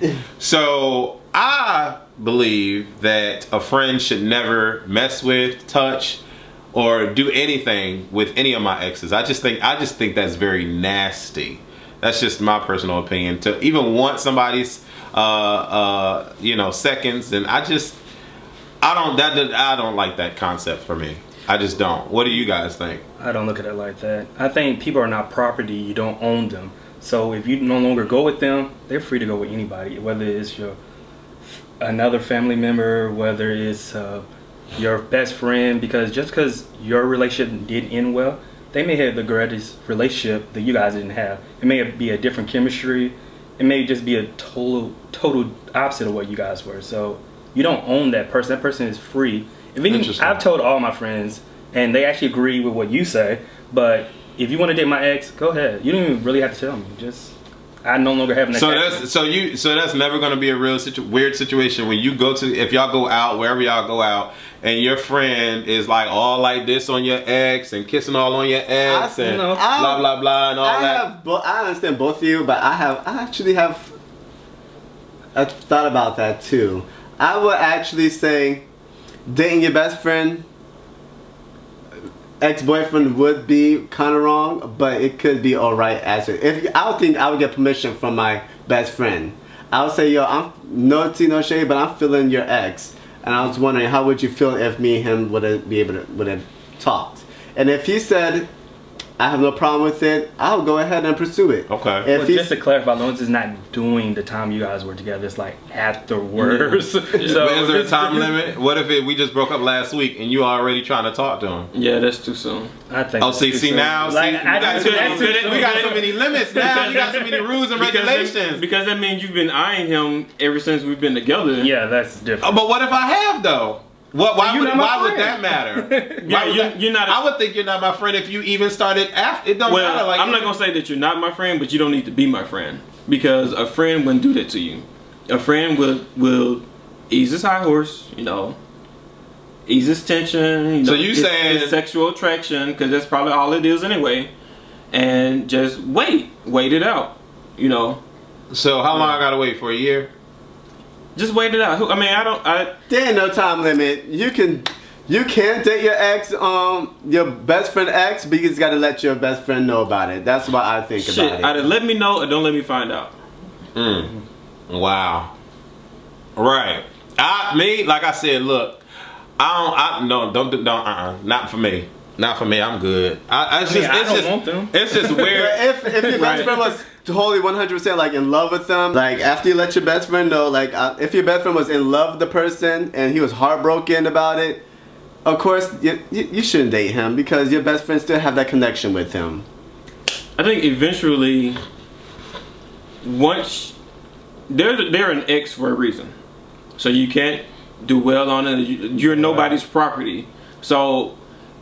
So I believe that a friend should never mess with, touch, or do anything with any of my exes. I just think I just think that's very nasty. That's just my personal opinion. To even want somebody's uh, uh, you know, seconds, and I just I don't that I don't like that concept for me. I just don't. What do you guys think? I don't look at it like that. I think people are not property. You don't own them. So if you no longer go with them, they're free to go with anybody, whether it's your another family member, whether it's uh, your best friend. Because just because your relationship didn't end well, they may have the greatest relationship that you guys didn't have. It may be a different chemistry. It may just be a total total opposite of what you guys were. So you don't own that person. That person is free. If any, Interesting. I've told all my friends, and they actually agree with what you say. But if you want to date my ex, go ahead. You don't even really have to tell me. Just I no longer have an So attachment. that's so you so that's never going to be a real situ weird situation when you go to if y'all go out wherever y'all go out and your friend is like all like this on your ex and kissing all on your ex I- and no. blah blah blah and all I that. have, bo- I understand both of you, but I have, I actually have, I thought about that too. I would actually say, dating your best friend, ex-boyfriend would be kind of wrong, but it could be alright as it. If I would think I would get permission from my best friend, I would say, yo, I'm no tea, no shade, but I'm feeling your ex, and I was wondering how would you feel if me and him would have be able to would have talked, and if he said, I have no problem with it. I'll go ahead and pursue it. Okay. If Well, he's, just to clarify, Lawrence is not doing the time you guys were together. It's like afterwards. so But is there a it's- time limit? What if it, we just broke up last week and you already trying to talk to him? Yeah, that's too soon. I think. Oh, it's see, too see soon. now, see, Like, we, I got just- too that's many, too we got soon. so many limits now. You got so many rules and Because regulations. that, because that means you've been eyeing him ever since we've been together. Yeah, that's Oh, different. but what if I have though? What? Why You're would? not my Why would friend. that matter? Yeah, Why would you're- that- you're not a- I would think you're not my friend if you even started after. It don't Well, matter. Like I'm not gonna say that you're not my friend, but you don't need to be my friend because a friend wouldn't do that to you. A friend will will ease his high horse, you know, ease his tension. You So know, you his- saying- his sexual attraction, because that's probably all it is anyway, and just wait, wait it out, you know, So how long I gotta wait for a year? just wait it out. Who- I mean, I don't, I there ain't no time limit. You can you can date your ex, um, your best friend ex, but you just gotta let your best friend know about it. That's what I think shit. about it. Either let me know or don't let me find out. Mm. Wow. Right. I me like I said. Look, I don't. I no. Don't do. Don't. Uh. Uh Not for me. Not for me. I'm good. I. I it's I mean, just. I It's don't just. want them. It's just But weird. if if your best Right. friend was totally one hundred percent like in love with them, like after you let your best friend know, like uh, if your best friend was in love with the person and he was heartbroken about it, of course you, you, you shouldn't date him because your best friend still have that connection with him. I think eventually, once they're they're an ex for a reason, so you can't do well on it. You- You're nobody's property, so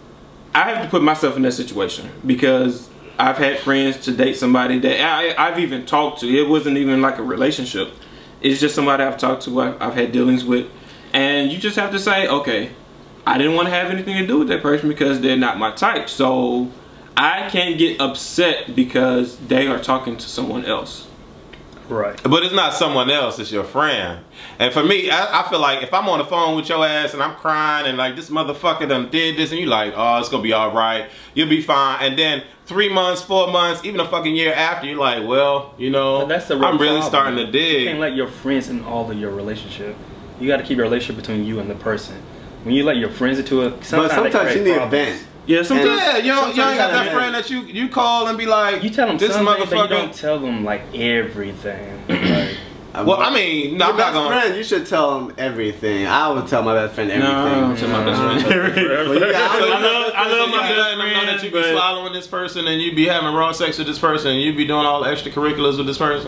I have to put myself in that situation because I've had friends to date somebody that I, I've even talked to. It wasn't even like a relationship. It's just somebody I've talked to. I've, I've had dealings with, and you just have to say, okay, I didn't want to have anything to do with that person because they're not my type. So I can't get upset because they are talking to someone else. Right. But it's not someone else, it's your friend. And for me, I, I feel like if I'm on the phone with your ass and I'm crying and like this motherfucker done did this and you like, oh, it's gonna be alright, you'll be fine. And then three months, four months, even a fucking year after, you're like, well, you know, But that's the real I'm really problem. starting to You dig. can't let your friends in all of your relationship. You got to keep your relationship between you and the person. When you let your friends into it, sometimes, But sometimes they create you need a problems. vent. Yeah, sometimes. Yeah, you don't, you Sometimes ain't got you that gotta friend that you you call and be like, You tell them this something, but you motherfucker. don't tell them like everything. Like, Well, I mean, no, your I'm not best gonna. friend, you should tell him everything. I would tell my best friend No, I don't everything. tell my best friend. Well, you got- So you I love- I love you my be best letting them know friend, that you be but- swallowing this person and you be having raw sex with this person and you be doing all the extracurriculars with this person.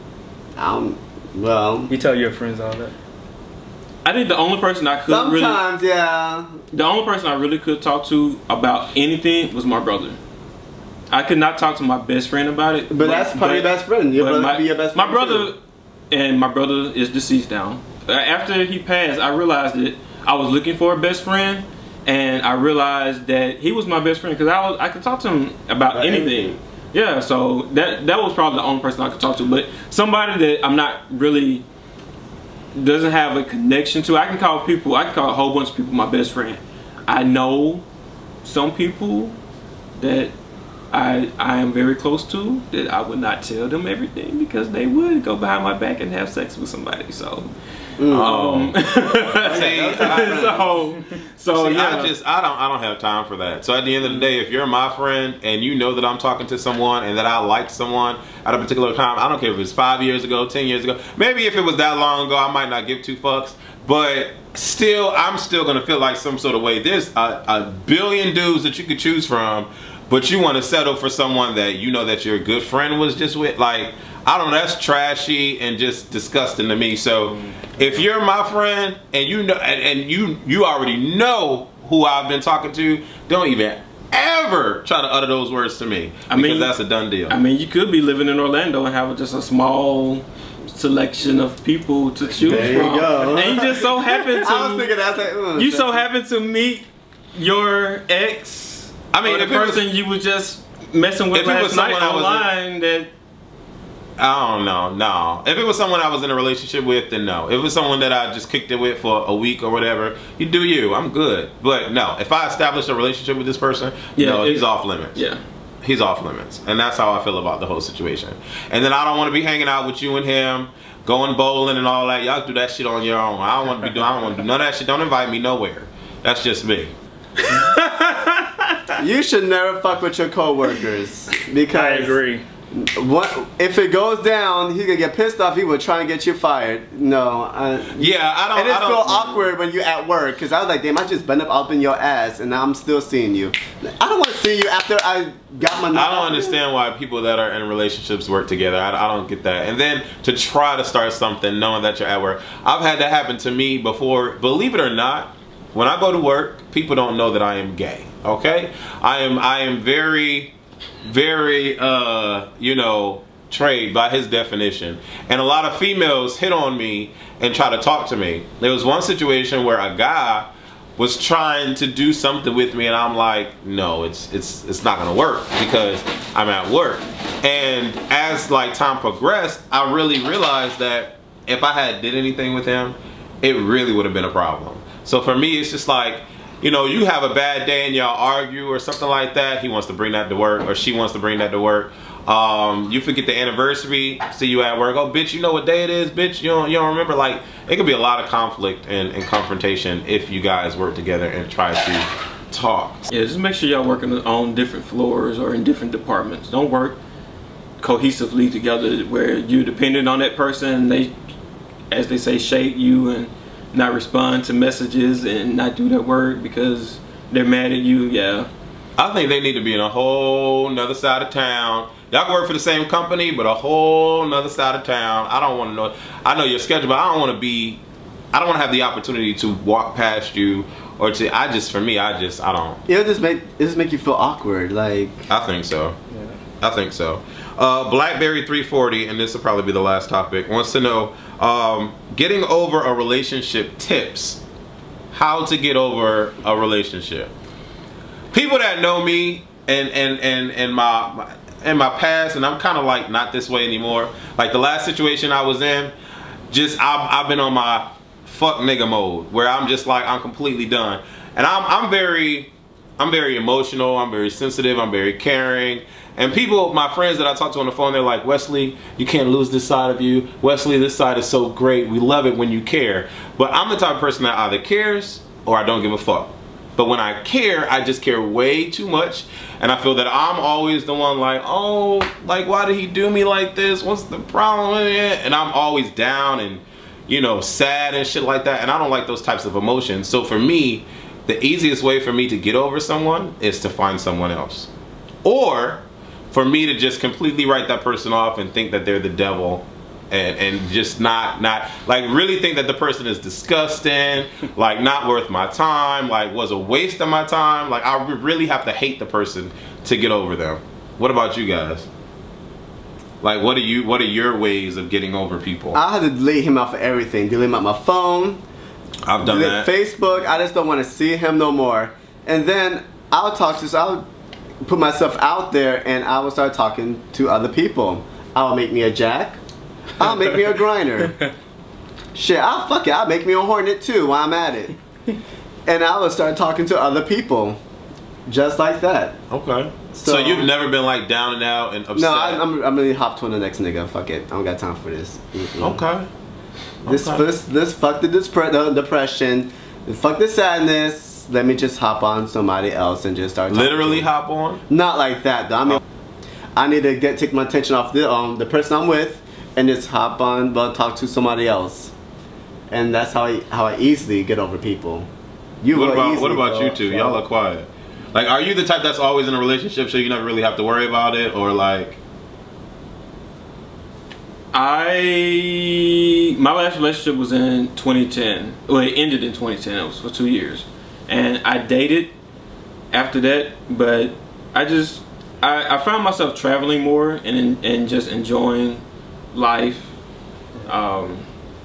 Um, well, you tell your friends all that. I think the only person I could really, sometimes, yeah. the only person I really could talk to about anything was my brother. I could not talk to my best friend about it. But that's probably your best friend. Your but brother my, could be your best my friend. brother, too. and my brother is deceased now. Uh, After he passed, I realized that I was looking for a best friend, and I realized that he was my best friend because I was I could talk to him about About anything. anything. Yeah, so that that was probably the only person I could talk to. But somebody that I'm not really doesn't have a connection to. I can call people. I can call a whole bunch of people my best friend. I know some people that I I am very close to that I would not tell them everything because they would go behind my back and have sex with somebody. So, um, See, so so See, yeah. I just I don't I don't have time for that. So at the end of the day, if you're my friend and you know that I'm talking to someone and that I like someone at a particular time, I don't care if it's five years ago, ten years ago. Maybe if it was that long ago, I might not give two fucks. But still, I'm still gonna feel like some sort of way. There's a, a billion dudes that you could choose from, but you want to settle for someone that you know that your good friend was just with. Like, I don't know, that's trashy and just disgusting to me. So if you're my friend and you know and, and you you already know who I've been talking to, don't even ever try to utter those words to me. I Because mean- that's a done deal. I mean, you could be living in Orlando and have just a small selection of people to choose There you from, go. and you just so happen to I was thinking that's like, uh, you so happen to meet your ex. I mean, or the if it was- person you were just messing with if it last was night someone I was in- online, that I don't know, no. If it was someone I was in a relationship with, then no. If it was someone that I just kicked it with for a week or whatever, you do you. I'm good. But no, if I establish a relationship with this person, Yeah, no, it- he's off limits. yeah. He's off limits. And that's how I feel about the whole situation. And then I don't want to be hanging out with you and him, going bowling and all that. Y'all do that shit on your own. I don't want to be doing I don't want to do none of that shit. Don't invite me nowhere. That's just me. yeah, You should never fuck with your coworkers because I agree. What if it goes down? He gonna get pissed off. He will try and get you fired. No, I, Yeah, I don't. and it I don't, feel awkward when you're at work because I was like, damn, I just bent up up in your ass, and now I'm still seeing you. I don't want to see you after I got my. I don't understand why people that are in relationships work together. I, I don't get that. And then to try to start something knowing that you're at work. I've had that happen to me before. Believe it or not, when I go to work, people don't know that I am gay. Okay, I am. I am very. very uh you know trade by his definition, and a lot of females hit on me and try to talk to me. There was one situation where a guy was trying to do something with me, and I'm like, no, it's it's it's not gonna work because I'm at work. And as like time progressed, I really realized that if I had did anything with him, it really would have been a problem. So for me, it's just like, you know, you have a bad day and y'all argue or something like that. He wants to bring that to work, or she wants to bring that to work. Um, you forget the anniversary, see you at work. Oh, bitch, you know what day it is, bitch? You don't, you don't remember? Like, it could be a lot of conflict and, and confrontation if you guys work together and try to talk. Yeah, just make sure y'all working on different floors or in different departments. Don't work cohesively together where you're dependent on that person and they, as they say, shade you and not respond to messages and not do their work because they're mad at you. Yeah, I think they need to be in a whole nother side of town. Y'all can work for the same company, but a whole nother side of town. I don't want to know. I know your schedule, but I don't want to be. I don't want to have the opportunity to walk past you or to. I just, for me, I just, I don't. It'll just make it just make you feel awkward. Like I think so. Yeah. I think so. Uh, Blackberry three forty, and this will probably be the last topic, wants to know um, getting over a relationship tips. How to get over a relationship. People that know me and and and and my, my in my past, and I'm kind of like not this way anymore. Like the last situation I was in, just I've, I've been on my fuck nigga mode where I'm just like I'm completely done, and I'm I'm very I'm very emotional. I'm very sensitive. I'm very caring. And people, my friends that I talk to on the phone, they're like, Wesley, you can't lose this side of you. Wesley, this side is so great. We love it when you care. But I'm the type of person that either cares or I don't give a fuck. But when I care, I just care way too much. And I feel that I'm always the one like, oh, like, why did he do me like this? What's the problem with it? And I'm always down and, you know, sad and shit like that. And I don't like those types of emotions. So for me, the easiest way for me to get over someone is to find someone else. Or for me to just completely write that person off and think that they're the devil and, and just not, not, like really think that the person is disgusting, like not worth my time, like was a waste of my time. Like I really have to hate the person to get over them. What about you guys? Like what are you, what are your ways of getting over people? I had to delete him off of everything. Delete him out my phone. I've done delete that. Facebook. I just don't want to see him no more. And then I'll talk to, so I'll put myself out there and I will start talking to other people. I'll make me a jack. I'll make me a grinder. Shit, I'll fuck it. I'll make me a hornet too while I'm at it. And I will start talking to other people. Just like that. Okay. So, so you've never been like down and out and upset? No, I, I'm, I'm really hop to the next nigga. Fuck it. I don't got time for this. Mm-mm. Okay. This, okay. this, this, fuck the, dispre the depression. Fuck the sadness. Let me just hop on somebody else and just start talking. Literally hop on? Not like that though. I mean, I need to get take my attention off the um the person I'm with and just hop on but talk to somebody else. And that's how I how I easily get over people. You What about easily, what about bro, you two? so. Y'all are quiet. Like are you the type that's always in a relationship so you never really have to worry about it, or like I my last relationship was in twenty ten. Well, it ended in twenty ten. It was for two years, and I dated after that. But I just I, I found myself traveling more and and just enjoying life. Um,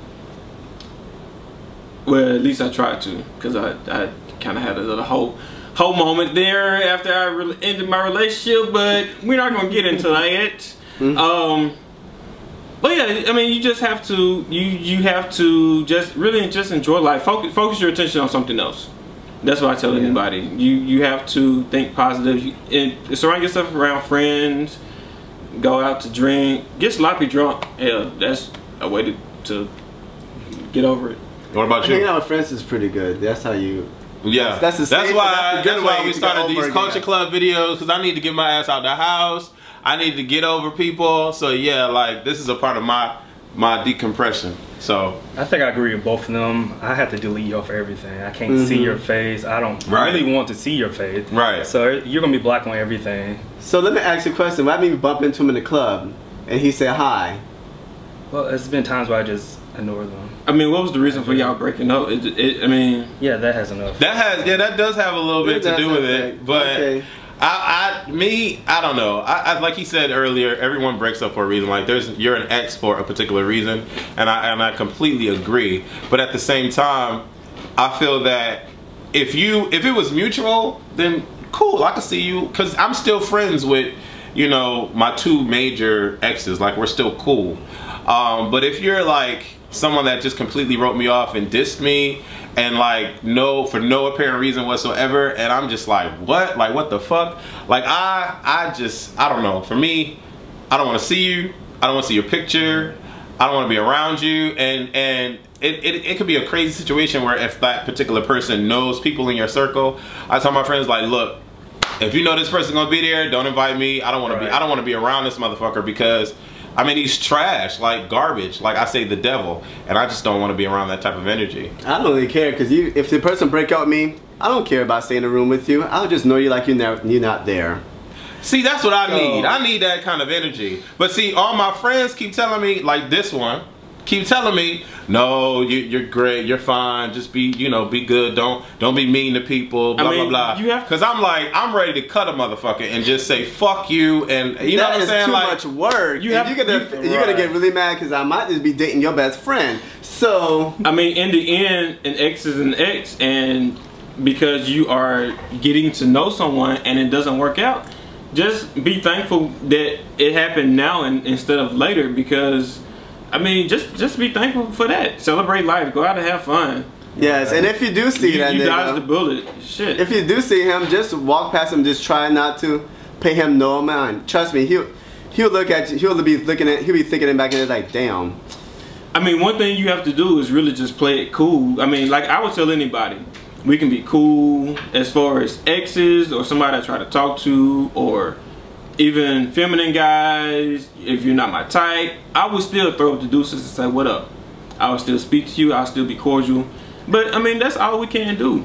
well, at least I tried to, because I I kind of had a little whole whole moment there after I re ended my relationship. But we're not gonna get into that. Mm-hmm. Um. But yeah, I mean, you just have to you you have to just really just enjoy life. Focus focus your attention on something else. That's what I tell yeah. anybody. You you have to think positive. You, and surround yourself around friends. Go out to drink. Get sloppy drunk. Hell, that's a way to to get over it. What about you? Hanging out with friends is pretty good. That's how you Yeah, That's the that's safe- why that's the that's good why way we to started get these over culture again. club videos because I need to get my ass out the house. I need to get over people. So yeah, like this is a part of my my decompression. So I think I agree with both of them. I have to delete you for everything. I can't Mm-hmm. see your face. I don't Right. really want to see your face. Right. So you're gonna be blocked on everything. So let me ask you a question. Why did you bump into him in the club and he said hi? Well, it's been times where I just ignore them. I mean, what was the reason for y'all breaking up? It, it, I mean, Yeah, that has enough. that has yeah, that does have a little bit It to does do with have it. that. But Okay. I, I, me, I don't know. I, I, like he said earlier, everyone breaks up for a reason. Like there's, you're an ex for a particular reason, and I and I completely agree. But at the same time, I feel that if you, if it was mutual, then cool. I can see you because I'm still friends with, you know, my two major exes. Like we're still cool. Um, but if you're like someone that just completely wrote me off and dissed me and like no for no apparent reason whatsoever, and I'm just like, what? Like what the fuck? Like I I just I don't know. For me, I don't want to see you. I don't want to see your picture. I don't want to be around you. And and it, it, it could be a crazy situation where if that particular person knows people in your circle, I tell my friends like, look, if you know this person's gonna be there, don't invite me. I don't want to be I don't want to be around this motherfucker because I mean, he's trash, like garbage, like I say, the devil, and I just don't want to be around that type of energy. I don't really care because you, if the person break up with me, I don't care about staying in a room with you. I'll just know you like you're, never, you're not there. See, that's what I So- need. I need that kind of energy. But see, all my friends keep telling me, like this one, keep telling me, no, you, you're great, you're fine, just be, you know, be good, don't don't be mean to people, blah, I mean, blah, blah. you have- Because I'm like, I'm ready to cut a motherfucker and just say, fuck you, and you know That what I'm is saying? too Like, much work. you And have- you're gonna, you- you're gonna right. get really mad because I might just be dating your best friend. So I mean, in the end, an ex is an ex, and because you are getting to know someone and it doesn't work out, just be thankful that it happened now and instead of later. Because, I mean, just just be thankful for that. Celebrate life. Go out and have fun. yes, and if you do see You, that you nigga, dodged the bullet. Shit. if you do see him, just walk past him. Just try not to pay him no mind. Trust me, he'll he'll look at you. He'll be looking at. He'll be thinking in back in his like, damn. I mean, one thing you have to do is really just play it cool. I mean, like I would tell anybody, we can be cool as far as exes or somebody I try to talk to, or even feminine guys. If you're not my type, I would still throw up the deuces and say, what up? I would still speak to you. I'll still be cordial. But, I mean, that's all we can do.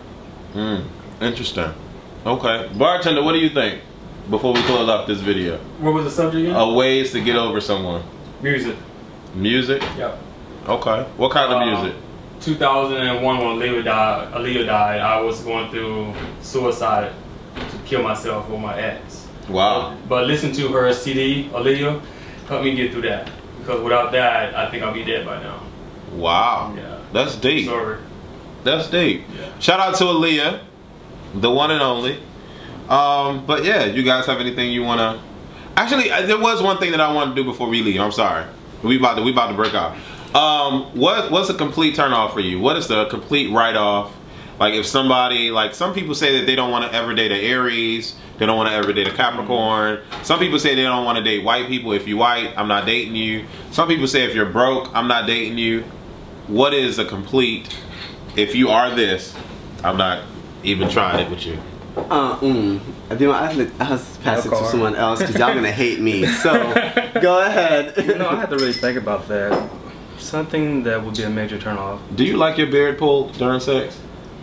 mm, interesting. Okay. Bartender, what do you think before we close off this video? What was the subject again? Uh, ways to get over someone. Music. Music? Yep. Okay. What kind of Uh, music? two thousand one when Aaliyah died, Aaliyah died, I was going through suicide to kill myself with my ex. Wow. But listen to her C D, Aaliyah, helped me get through that. Because without that, I think I'll be dead by now. Wow. Yeah. That's deep. Sorry. That's deep. Yeah. Shout out to Aaliyah, the one and only. Um, but yeah, you guys have anything you wanna? Actually, uh, there was one thing that I wanted to do before we leave. I'm sorry. We about to we about to break off. Um, what what's a complete turn off for you? What is the complete write off? Like if somebody, like some people say that they don't want to ever date an Aries, they don't want to ever date a Capricorn. Some people say they don't want to date white people. If you white, I'm not dating you. Some people say if you're broke, I'm not dating you. What is a complete? If you are this, I'm not even trying it with you. Uh, mm. I do. I have to pass it to car. someone else because y'all gonna hate me. So go ahead. You know, I had to really think about that. Something that would be a major turnoff. Do you like your beard pulled during sex?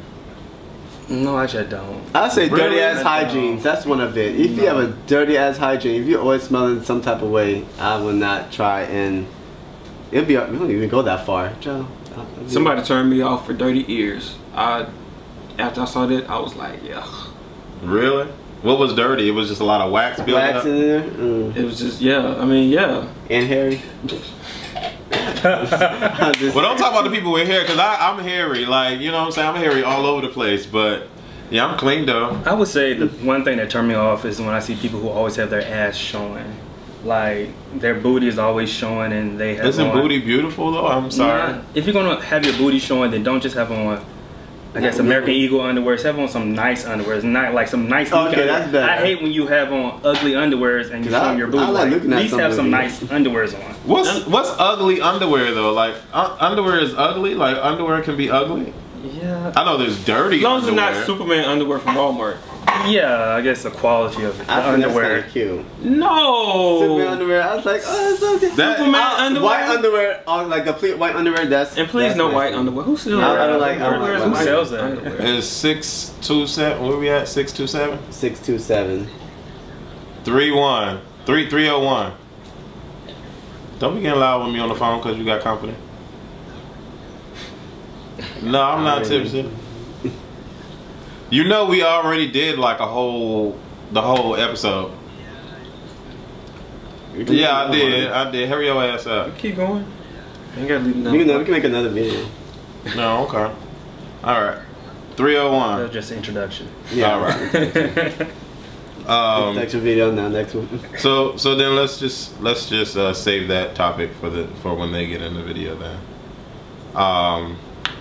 No, actually I don't. I say Really? dirty ass I don't. hygiene. That's one of it. If you have a dirty ass hygiene, if you're always smelling some type of way, I will not try and. It'll be. We don't even go that far, Joe. Somebody turned me off for dirty ears. I, after I saw that, I was like, yeah. Really? What was dirty? It was just a lot of wax building wax up. in there. Mm. It was just, yeah. I mean, yeah. And hairy. I'm just- Well, don't talk about the people with hair, cause I, I'm hairy. Like, you know what I'm saying? I'm hairy all over the place, but yeah, I'm clean though. I would say the one thing that turned me off is when I see people who always have their ass showing. Like, their booty is always showing and they have Isn't on- booty beautiful though? I'm sorry. Nah, if you're gonna have your booty showing, then don't just have on, I guess, American Eagle underwears. Have on some nice underwears, not like some nice. Okay, looking that's underwear. better. I hate when you have on ugly underwears and you're 'Cause I- showing your booty. I like looking at at least some have some booty. nice underwears on. What's what's ugly underwear though? Like uh, underwear is ugly. Like underwear can be ugly. Yeah. I know there's dirty As long as it's underwear. not Superman underwear from Walmart. Yeah, I guess the quality of it. The I think underwear. that's kind of cute. No. Superman underwear. I was like, oh, that's so cute. That- Superman Uh, underwear. White underwear, oh, like complete white underwear. That's And please that's no nice. white underwear. Who sells I- I don't like- I don't like Who white sells that? underwear? It's six two seven. Where we at? Six two seven. Six two seven. Three one. Three three oh one. Don't be getting loud with me on the phone because you got company. No, I'm not tipsy. You know we already did like a whole the whole episode. Yeah, I did. I did. Hurry your ass up. Keep going. Ain't gotta leave We nothing. can, we can make another video. No, okay. All right. three oh That one. was just the introduction. Yeah. All right. Um, Next video now. Next one. so so then let's just let's just uh, save that topic for the for when they get in the video then. Um,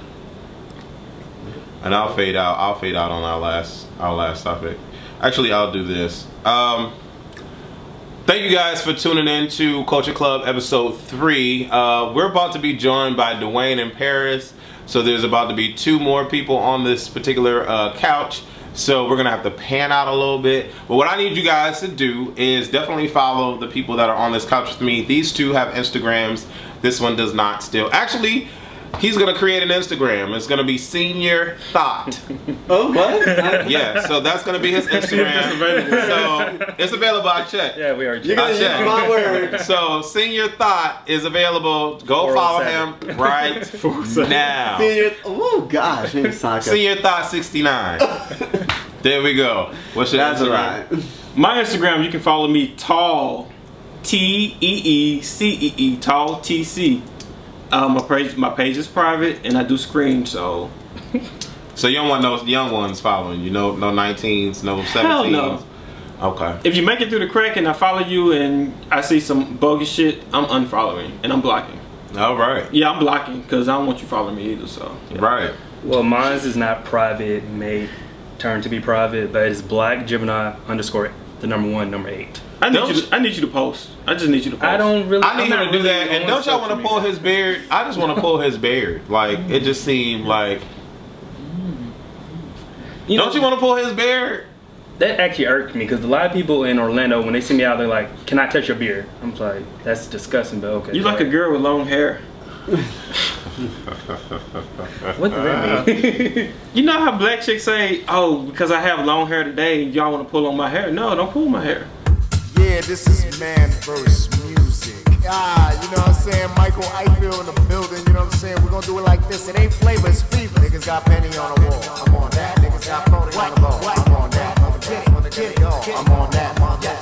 and I'll fade out. I'll fade out on our last our last topic. Actually, I'll do this. Um, thank you guys for tuning in to Culture Club episode three. Uh, we're about to be joined by Dwayne and Paris. So there's about to be two more people on this particular uh, couch. So we're gonna have to pan out a little bit. But what I need you guys to do is definitely follow the people that are on this couch with me. These two have Instagrams. This one does not still. Actually, he's gonna create an Instagram. It's gonna be Senior Thought. Oh what? Yeah, so that's gonna be his Instagram. So it's available. I checked. Yeah, we are. You're gonna I use checked. my word. So Senior Thought is available. Go follow him right now. Senior. Oh gosh, maybe soccer. Senior Thought sixty-nine. There we go. What's your That's Instagram? right. My Instagram, you can follow me tall, T E E C E E, tall T C. Um, my page, my page is private, and I do scream. So So you don't want those young ones following you? No, no nineteens, no seventeens. no. Okay. if you make it through the crack and I follow you and I see some bogus shit, I'm unfollowing and I'm blocking. All right. Yeah, I'm blocking because I don't want you following me either. So yeah. Right. Well, mine's is not private, may turn to be private, but it's Black Gemini underscore the number one, number eight. I need Don't you. To, I need you to post. I just need you to post. I don't really. I need I'm him not to do really that. And on don't y'all want social to pull media. his beard? I just want to pull his beard. Like it just seemed like. You Don't know, you want to pull his beard? That actually irked me because a lot of people in Orlando, when they see me out, they're like, "Can I touch your beard?" I'm like, "That's disgusting," but okay. You like a girl with long hair. What does that mean? You know how black chicks say, "Oh, because I have long hair today, y'all want to pull on my hair." No, don't pull my hair. Yeah, this is Man versus Music. Ah, you know what I'm saying? Michael Eiffel in the building, you know what I'm saying? We're gonna do it like this. It ain't flavor, it's fever. Niggas got penny on the wall. I'm on that. Niggas got phony on the ball. I'm on that. I'm gonna get it. I'm on that.